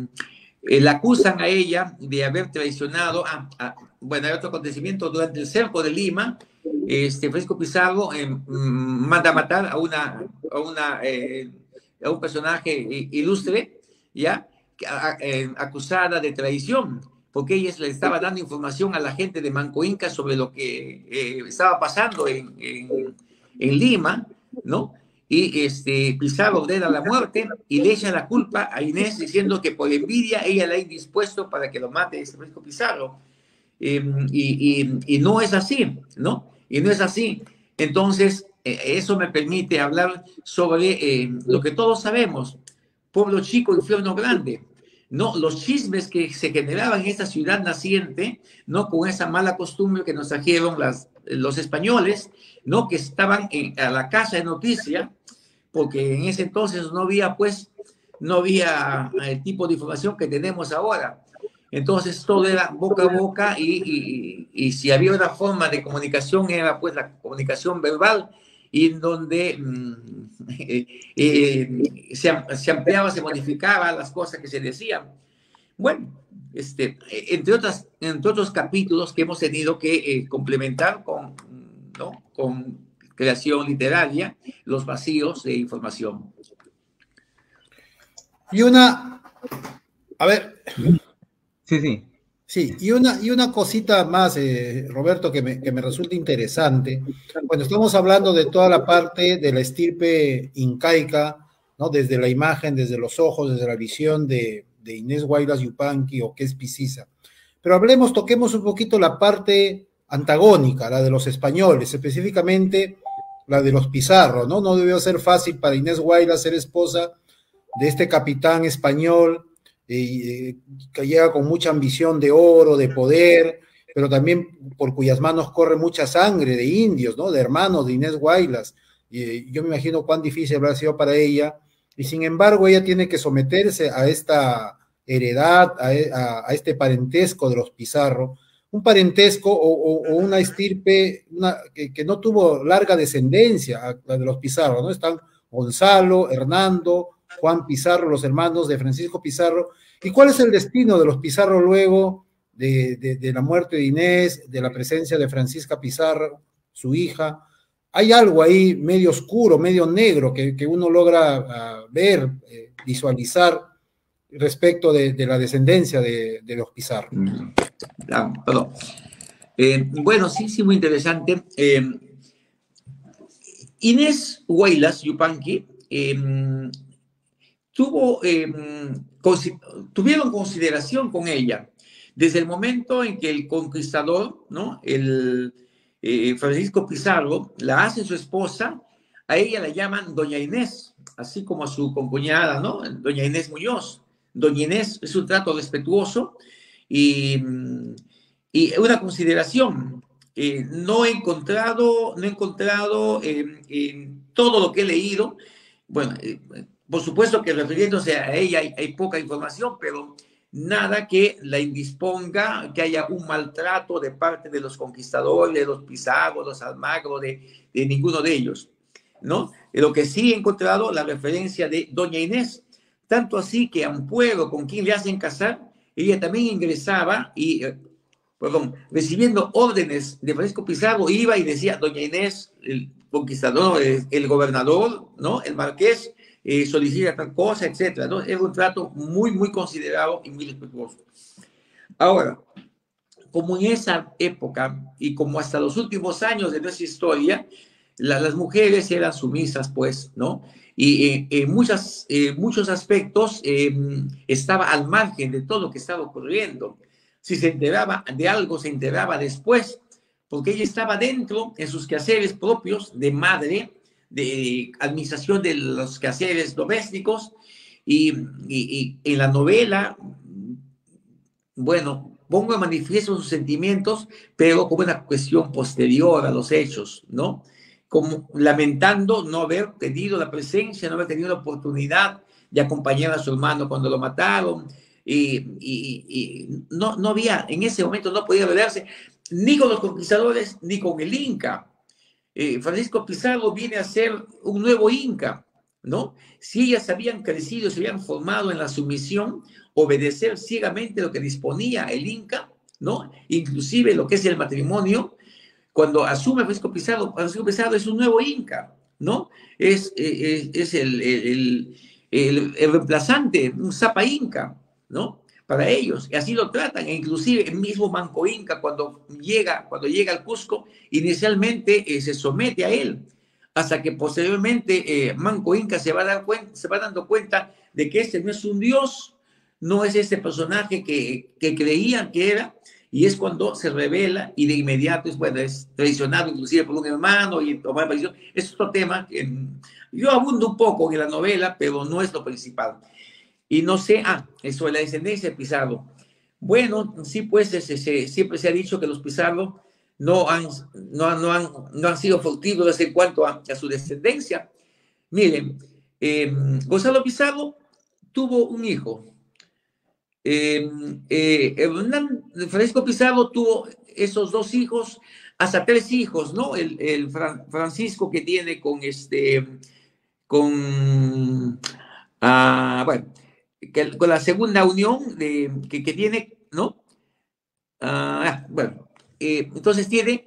[SPEAKER 2] eh, la acusan a ella de haber traicionado, a, a, bueno, hay otro acontecimiento durante el cerco de Lima, este, Francisco Pizarro eh, manda a matar a una, a una eh, a un personaje ilustre, ¿ya? Acusada de traición, porque ella le estaba dando información a la gente de Manco Inca sobre lo que eh, estaba pasando en, en, en Lima, ¿no? Y este, Pizarro ordena la muerte y le echa la culpa a Inés diciendo que por envidia ella la ha indispuesto para que lo mate este Francisco Pizarro. Eh, y, y, y no es así, ¿no? Y no es así. Entonces, eso me permite hablar sobre eh, lo que todos sabemos, pueblo chico, infierno grande, ¿no? Los chismes que se generaban en esta ciudad naciente, ¿no? Con esa mala costumbre que nos trajeron las, los españoles, ¿no? Que estaban en, a la casa de noticia, porque en ese entonces no había, pues, no había el tipo de información que tenemos ahora. Entonces todo era boca a boca y, y, y si había una forma de comunicación era pues la comunicación verbal y en donde mm, eh, eh, se, se ampliaba, se modificaba las cosas que se decían. Bueno, este, entre, otras, entre otros capítulos que hemos tenido que eh, complementar con, ¿no? con creación literaria, los vacíos de información.
[SPEAKER 3] Y una, a ver.
[SPEAKER 1] Sí, sí.
[SPEAKER 3] Sí, y una, y una cosita más, eh, Roberto, que me, que me resulta interesante. Bueno, estamos hablando de toda la parte de la estirpe incaica, ¿no? Desde la imagen, desde los ojos, desde la visión de, de Inés Guaylas Yupanqui o Quespi Sisa. Pero hablemos, toquemos un poquito la parte antagónica, la de los españoles, específicamente la de los Pizarro, ¿no? No debió ser fácil para Inés Guaylas ser esposa de este capitán español, Eh, que llega con mucha ambición de oro, de poder, pero también por cuyas manos corre mucha sangre de indios, ¿no? De hermanos de Inés Guaylas. Y yo me imagino cuán difícil habrá sido para ella. Y sin embargo, ella tiene que someterse a esta heredad, a, a, a este parentesco de los Pizarro, un parentesco o, o, o una estirpe una, que, que no tuvo larga descendencia, la de los Pizarro, ¿no? Están Gonzalo, Hernando, Juan Pizarro, los hermanos de Francisco Pizarro. ¿Y cuál es el destino de los Pizarro luego de, de, de la muerte de Inés, de la presencia de Francisca Pizarro, su hija? Hay algo ahí medio oscuro, medio negro, que, que uno logra uh, ver, eh, visualizar respecto de, de la descendencia de, de los Pizarro.
[SPEAKER 2] Ah, perdón. Eh, bueno, sí, sí, muy interesante. Eh, Inés Guaylas Yupanqui eh, tuvo, eh, consi tuvieron consideración con ella desde el momento en que el conquistador, ¿no? el eh, Francisco Pizarro, la hace su esposa. A ella la llaman Doña Inés, así como a su concuñada, ¿no? Doña Inés Muñoz. Doña Inés es un trato respetuoso y, y una consideración. Eh, no he encontrado, no he encontrado eh, en todo lo que he leído, bueno, eh, por supuesto que refiriéndose a ella hay, hay poca información, pero nada que la indisponga, que haya un maltrato de parte de los conquistadores, de los Pizarro, los Almagro, de, de ninguno de ellos, ¿no? Lo que sí he encontrado, la referencia de Doña Inés, tanto así que Ampuero, con quien le hacen casar, ella también ingresaba y, eh, perdón, recibiendo órdenes de Francisco Pizarro, iba y decía, Doña Inés, el conquistador, el, el gobernador, ¿no? El marqués, Eh, solicita tal cosa, etcétera, ¿no? Es un trato muy, muy considerado y muy respetuoso. Ahora, como en esa época y como hasta los últimos años de nuestra historia, la, las mujeres eran sumisas, pues, ¿no? Y en eh, eh, muchas, eh, muchos aspectos eh, estaba al margen de todo lo que estaba ocurriendo. Si se enteraba de algo, se enteraba después, porque ella estaba dentro en sus quehaceres propios de madre, de administración de los quehaceres domésticos y, y, y en la novela, bueno, pongo de manifiesto sus sentimientos, pero como una cuestión posterior a los hechos, ¿no? Como lamentando no haber tenido la presencia, no haber tenido la oportunidad de acompañar a su hermano cuando lo mataron y, y, y no, no había, en ese momento no podía verse ni con los conquistadores ni con el Inca. Eh, Francisco Pizarro viene a ser un nuevo Inca, ¿no? Si ellas habían crecido, se habían formado en la sumisión, obedecer ciegamente lo que disponía el Inca, ¿no? Inclusive lo que es el matrimonio, cuando asume Francisco Pizarro, Francisco Pizarro es un nuevo Inca, ¿no? Es, es, es el, el, el, el reemplazante, un Zapa Inca, ¿no? Para ellos, y así lo tratan, e inclusive el mismo Manco Inca cuando llega, cuando llega al Cusco, inicialmente eh, se somete a él, hasta que posteriormente eh, Manco Inca se va, a dar cuenta, se va dando cuenta de que este no es un dios, no es este personaje que, que creían que era, y es cuando se revela y de inmediato es, bueno, es traicionado inclusive por un hermano y tomar posición. Es otro tema que yo abundo un poco en la novela, pero no es lo principal. Y no sé, ah, eso de la descendencia de Pizarro. Bueno, sí, pues ese, ese, siempre se ha dicho que los Pizarro no han, no, no han, no han sido fructíferos en cuanto a, a su descendencia. Miren, eh, Gonzalo Pizarro tuvo un hijo. eh, eh, Hernán Francisco Pizarro tuvo esos dos hijos, hasta tres hijos, ¿no? El, el Fran, Francisco que tiene con este, con, ah, bueno, que, con la segunda unión de, que, que tiene, ¿no? Ah, bueno, eh, entonces tiene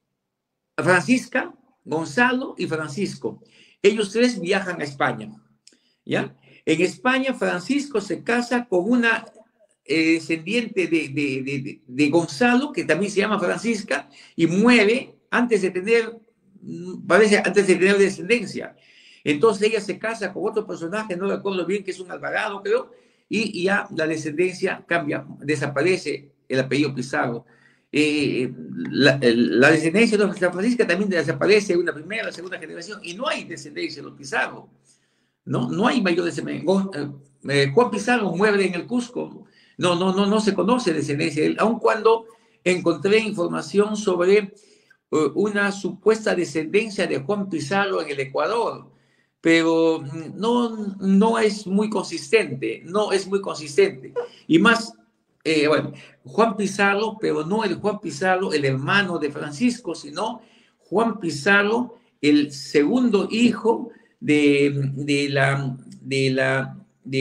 [SPEAKER 2] Francisca, Gonzalo y Francisco. Ellos tres viajan a España, ¿ya? En España, Francisco se casa con una eh, descendiente de, de, de, de Gonzalo, que también se llama Francisca, y muere antes de tener, parece, antes de tener descendencia. Entonces ella se casa con otro personaje, no recuerdo bien, que es un Alvarado, creo, y, y ya la descendencia cambia, desaparece el apellido Pizarro. Eh, la, la, descendencia de San Francisco también desaparece una primera, segunda generación, y no hay descendencia de los Pizarro, ¿no? No hay mayor descendencia. Eh, Juan Pizarro muere en el Cusco, no, no, no, no se conoce descendencia de él, aun cuando encontré información sobre uh, una supuesta descendencia de Juan Pizarro en el Ecuador, pero no, no es muy consistente, no es muy consistente, y más, Eh, bueno, Juan Pizarro, pero no el Juan Pizarro, el hermano de Francisco, sino Juan Pizarro, el segundo hijo de, de, la, de, la,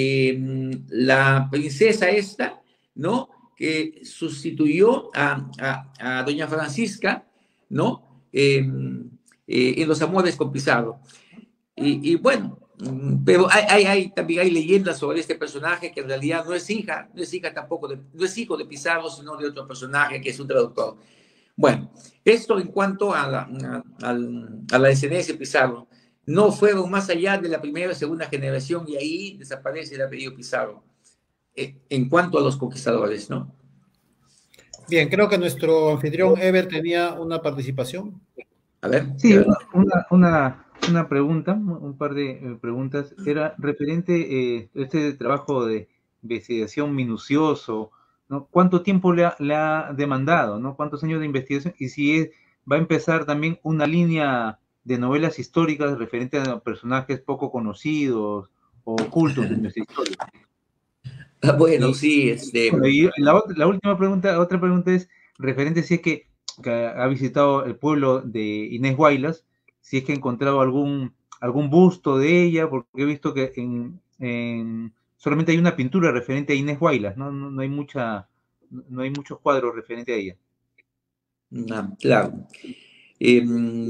[SPEAKER 2] de la princesa esta, ¿no? Que sustituyó a, a, a doña Francisca, ¿no? Eh, eh, en los amores con Pizarro. Y, y bueno, pero hay, hay, hay, también hay leyendas sobre este personaje que en realidad no es hija, no es hija tampoco, de, no es hijo de Pizarro, sino de otro personaje que es un traductor. Bueno, esto en cuanto a la, a, a, a la descendencia de Pizarro. No fueron más allá de la primera y segunda generación y ahí desaparece el apellido Pizarro. Eh, en cuanto a los conquistadores, ¿no?
[SPEAKER 3] Bien, creo que nuestro anfitrión Ever tenía una participación.
[SPEAKER 2] A ver.
[SPEAKER 1] Sí, una, una, una pregunta, un par de eh, preguntas. Era referente a eh, este trabajo de investigación minucioso, ¿no? ¿Cuánto tiempo le ha, le ha demandado, ¿no? ¿Cuántos años de investigación? Y si es, va a empezar también una línea de novelas históricas referente a personajes poco conocidos o ocultos en nuestra historia.
[SPEAKER 2] Bueno,
[SPEAKER 1] y,
[SPEAKER 2] sí. Este...
[SPEAKER 1] Bueno, y la, la última pregunta, otra pregunta es referente si es que, que ha visitado el pueblo de Inés Huaylas, si es que ha encontrado algún, algún busto de ella, porque he visto que en, en, solamente hay una pintura referente a Inés Huaylas, ¿no? No, no hay mucha, no hay muchos cuadros referente a ella.
[SPEAKER 2] No, claro. Eh,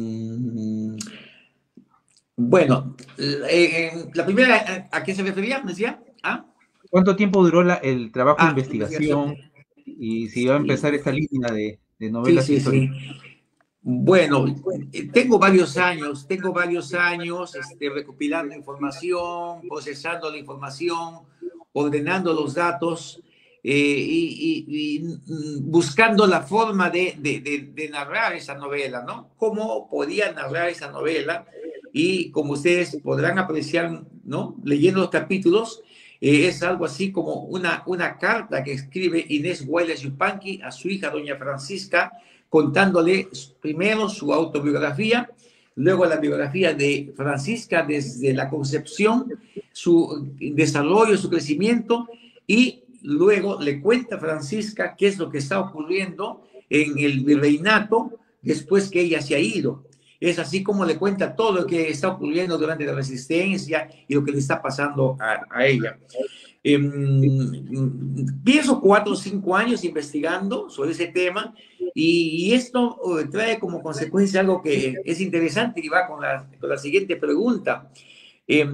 [SPEAKER 2] bueno, eh, la primera, ¿a, a qué se refería? ¿Me decía? ¿Ah?
[SPEAKER 1] ¿Cuánto tiempo duró la, el trabajo
[SPEAKER 2] ah,
[SPEAKER 1] de investigación? investigación? Y si va a empezar esta línea de, de novelas
[SPEAKER 2] sí, sí,
[SPEAKER 1] históricas.
[SPEAKER 2] Sí. Bueno, tengo varios años, tengo varios años este, recopilando información, procesando la información, ordenando los datos eh, y, y, y buscando la forma de, de, de, de narrar esa novela, ¿no? ¿Cómo podía narrar esa novela? Y como ustedes podrán apreciar, ¿no? Leyendo los capítulos, eh, es algo así como una, una carta que escribe Inés Huaylas Yupanqui a su hija, doña Francisca, contándole primero su autobiografía, luego la biografía de Francisca desde la concepción, su desarrollo, su crecimiento, y luego le cuenta a Francisca qué es lo que está ocurriendo en el virreinato después que ella se ha ido. Es así como le cuenta todo lo que está ocurriendo durante la resistencia y lo que le está pasando a, a ella. Eh, pienso cuatro o cinco años investigando sobre ese tema y, y esto trae como consecuencia algo que es interesante y va con la, con la siguiente pregunta. Eh,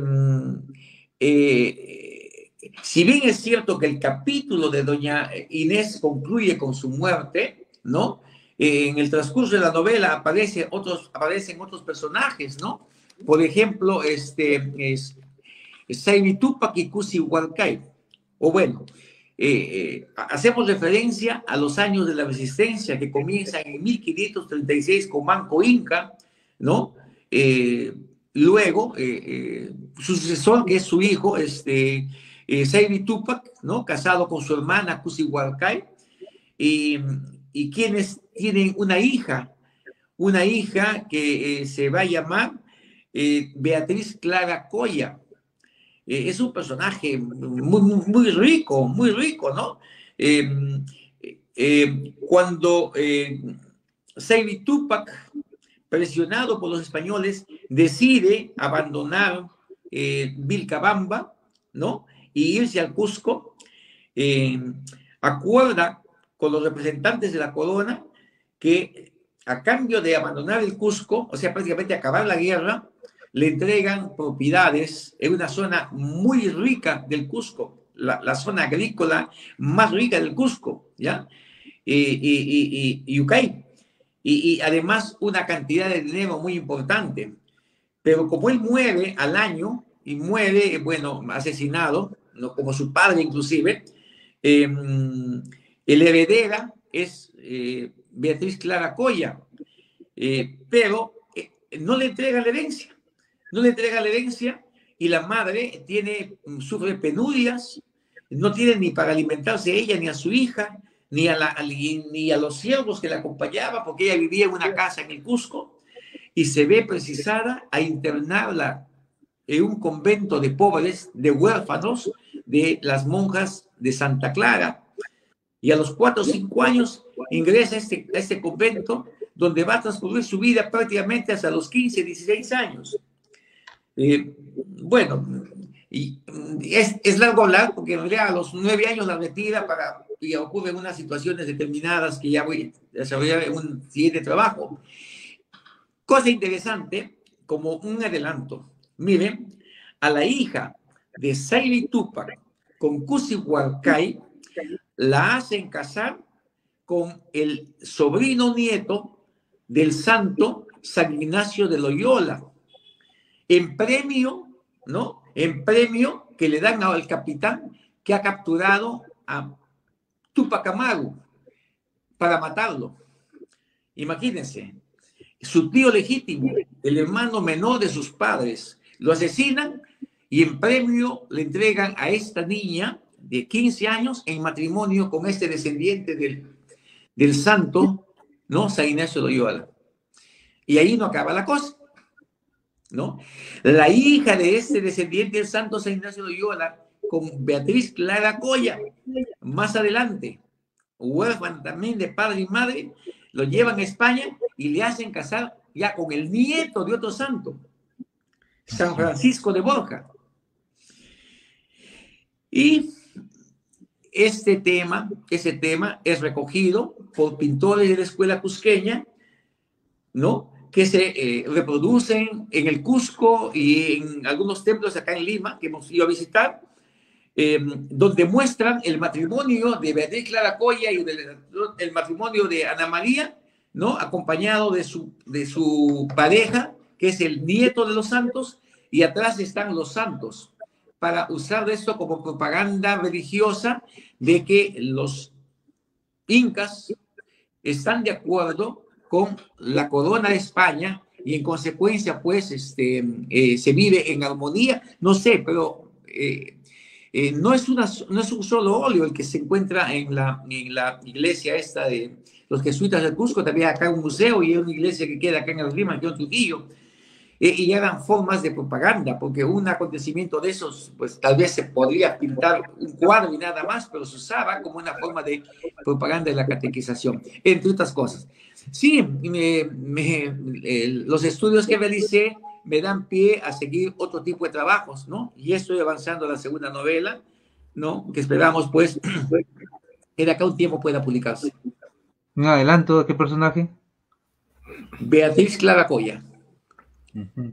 [SPEAKER 2] eh, si bien es cierto que el capítulo de doña Inés concluye con su muerte, ¿no? Eh, en el transcurso de la novela aparece otros, aparecen otros personajes, ¿no? Por ejemplo, este es Sayvi Tupac y Cusi Hualcay. O bueno, eh, eh, hacemos referencia a los años de la resistencia que comienzan en mil quinientos treinta y seis con Manco Inca, ¿no? Eh, luego, eh, eh, su sucesor, que es su hijo, este, eh, Sayvi Tupac, ¿no? Casado con su hermana Cusi Hualcay, y, y quienes tienen una hija, una hija que eh, se va a llamar eh, Beatriz Clara Coya. eh, es un personaje muy, muy, muy rico, muy rico, ¿no? Eh, eh, cuando eh, Savage Tupac, presionado por los españoles, decide abandonar eh, Vilcabamba, ¿no? Y irse al Cusco, eh, acuerda con los representantes de la corona que a cambio de abandonar el Cusco, o sea, prácticamente acabar la guerra, le entregan propiedades en una zona muy rica del Cusco, la, la zona agrícola más rica del Cusco, ¿ya? Y, y, y, y Yucay. Y, y además una cantidad de dinero muy importante. Pero como él muere al año, y muere, bueno, asesinado, ¿no? Como su padre inclusive, eh, el heredera es eh, Beatriz Clara Coya, eh, pero eh, no le entrega la herencia, no le entrega la herencia y la madre tiene, sufre penurias, no tiene ni para alimentarse ella ni a su hija, ni a, la, ni a los siervos que la acompañaban, porque ella vivía en una casa en el Cusco y se ve precisada a internarla en un convento de pobres, de huérfanos, de las monjas de Santa Clara. Y a los cuatro o cinco años ingresa a este, a este convento, donde va a transcurrir su vida prácticamente hasta los quince, dieciséis años. Eh, bueno, y es, es largo hablar, porque en realidad a los nueve años la retira para, y ocurren unas situaciones determinadas que ya voy a desarrollar en un siguiente trabajo. Cosa interesante, como un adelanto. Miren, a la hija de Savage Tupac con Cusi Huarcay la hacen casar con el sobrino nieto del santo San Ignacio de Loyola, en premio, ¿no? En premio que le dan al capitán que ha capturado a Tupac Amaru para matarlo. Imagínense, su tío legítimo, el hermano menor de sus padres, lo asesinan y en premio le entregan a esta niña de quince años en matrimonio con este descendiente del, del santo, ¿no? San Ignacio de Loyola. Y ahí no acaba la cosa, ¿no? La hija de este descendiente del santo San Ignacio de Loyola con Beatriz Clara Coya, más adelante, huérfana también de padre y madre, lo llevan a España y le hacen casar ya con el nieto de otro santo, San Francisco de Borja. Y este tema, ese tema es recogido por pintores de la escuela cusqueña, ¿no? Que se eh, reproducen en el Cusco y en algunos templos acá en Lima, que hemos ido a visitar, eh, donde muestran el matrimonio de Beatriz Clara Coya y del, el matrimonio de Ana María, ¿no? Acompañado de su, de su pareja, que es el nieto de los santos, y atrás están los santos, para usar esto como propaganda religiosa de que los incas están de acuerdo con la corona de España y en consecuencia pues este, eh, se vive en armonía, no sé, pero eh, eh, no, es una, no es un solo óleo el que se encuentra en la, en la iglesia esta de los jesuitas del Cusco, también acá un museo y hay una iglesia que queda acá en el Lima, que es Trujillo. Eh, y eran formas de propaganda, porque un acontecimiento de esos, pues tal vez se podría pintar un cuadro y nada más, pero se usaba como una forma de propaganda de la catequización, entre otras cosas. Sí, me, me, eh, los estudios que realicé me dan pie a seguir otro tipo de trabajos, ¿no? Y estoy avanzando a la segunda novela, ¿no? Que esperamos, pues, que de acá a un tiempo pueda publicarse.
[SPEAKER 1] Un adelanto, ¿de qué personaje?
[SPEAKER 2] Beatriz Clara Coya.
[SPEAKER 1] Uh-huh.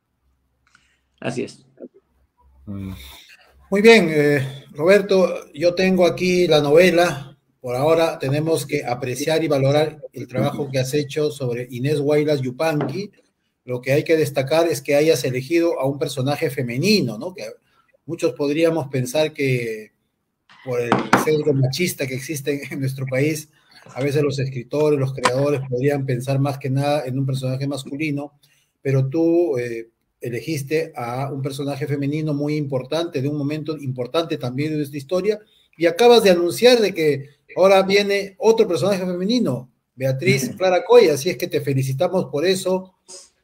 [SPEAKER 2] Así es.
[SPEAKER 3] Uh-huh. Muy bien, eh, Roberto, yo tengo aquí la novela. Por ahora tenemos que apreciar y valorar el trabajo que has hecho sobre Inés Huaylas Yupanqui. Lo que hay que destacar es que hayas elegido a un personaje femenino, ¿no? Que muchos podríamos pensar que por el sesgo machista que existe en nuestro país, a veces los escritores, los creadores podrían pensar más que nada en un personaje masculino, pero tú eh, elegiste a un personaje femenino muy importante, de un momento importante también de esta historia, y acabas de anunciar de que ahora viene otro personaje femenino, Beatriz Clara Coya, así es que te felicitamos por eso.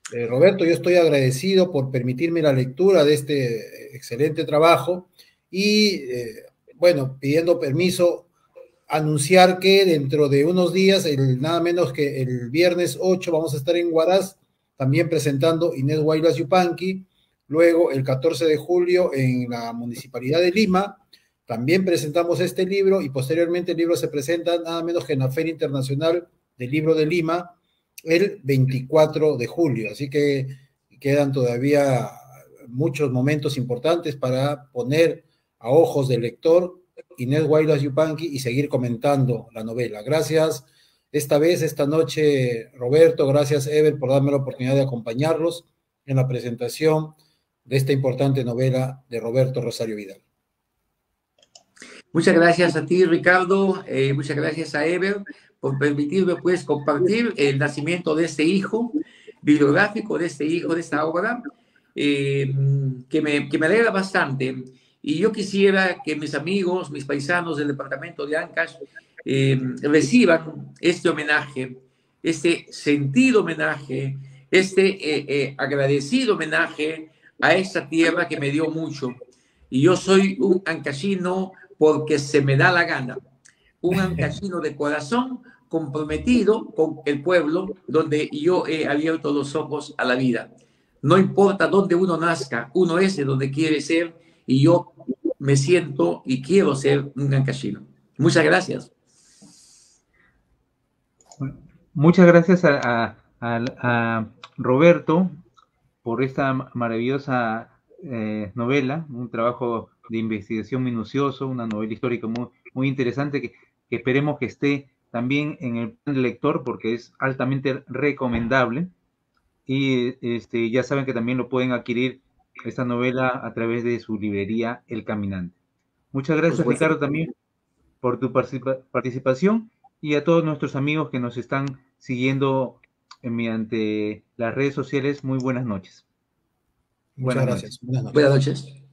[SPEAKER 3] Eh, Roberto, yo estoy agradecido por permitirme la lectura de este excelente trabajo y, eh, bueno, pidiendo permiso, anunciar que dentro de unos días, el, nada menos que el viernes ocho, vamos a estar en Huaraz, también presentando Inés Guaylas Yupanqui. Luego, el catorce de julio, en la Municipalidad de Lima, también presentamos este libro y posteriormente el libro se presenta nada menos que en la Feria Internacional del Libro de Lima el veinticuatro de julio. Así que quedan todavía muchos momentos importantes para poner a ojos del lector Inés Guaylas Yupanqui y seguir comentando la novela. Gracias esta vez, esta noche, Roberto, gracias, Ever, por darme la oportunidad de acompañarlos en la presentación de esta importante novela de Roberto Rosario Vidal.
[SPEAKER 2] Muchas gracias a ti, Ricardo, eh, muchas gracias a Ever por permitirme pues compartir el nacimiento de este hijo, bibliográfico de este hijo, de esta obra, eh, que, me, que me alegra bastante. Y yo quisiera que mis amigos, mis paisanos del departamento de Ancash eh, reciban este homenaje, este sentido homenaje, este eh, eh, agradecido homenaje a esta tierra que me dio mucho. Y yo soy un ancashino porque se me da la gana, un ancashino de corazón comprometido con el pueblo donde yo he abierto los ojos a la vida. No importa dónde uno nazca, uno es de donde quiere ser y yo me siento y quiero ser un ancashino. Muchas gracias.
[SPEAKER 1] Muchas gracias a, a, a, a Roberto por esta maravillosa eh, novela, un trabajo de investigación minucioso, una novela histórica muy, muy interesante que, que esperemos que esté también en el plan del lector porque es altamente recomendable. Y este, ya saben que también lo pueden adquirir esta novela a través de su librería El Caminante. Muchas gracias, Ricardo, también por tu participa participación y a todos nuestros amigos que nos están siguiendo mediante las redes sociales. Muy buenas noches.
[SPEAKER 3] Muchas
[SPEAKER 1] Buenas
[SPEAKER 3] gracias.
[SPEAKER 1] Noches.
[SPEAKER 3] Buenas noches.
[SPEAKER 2] Buenas noches.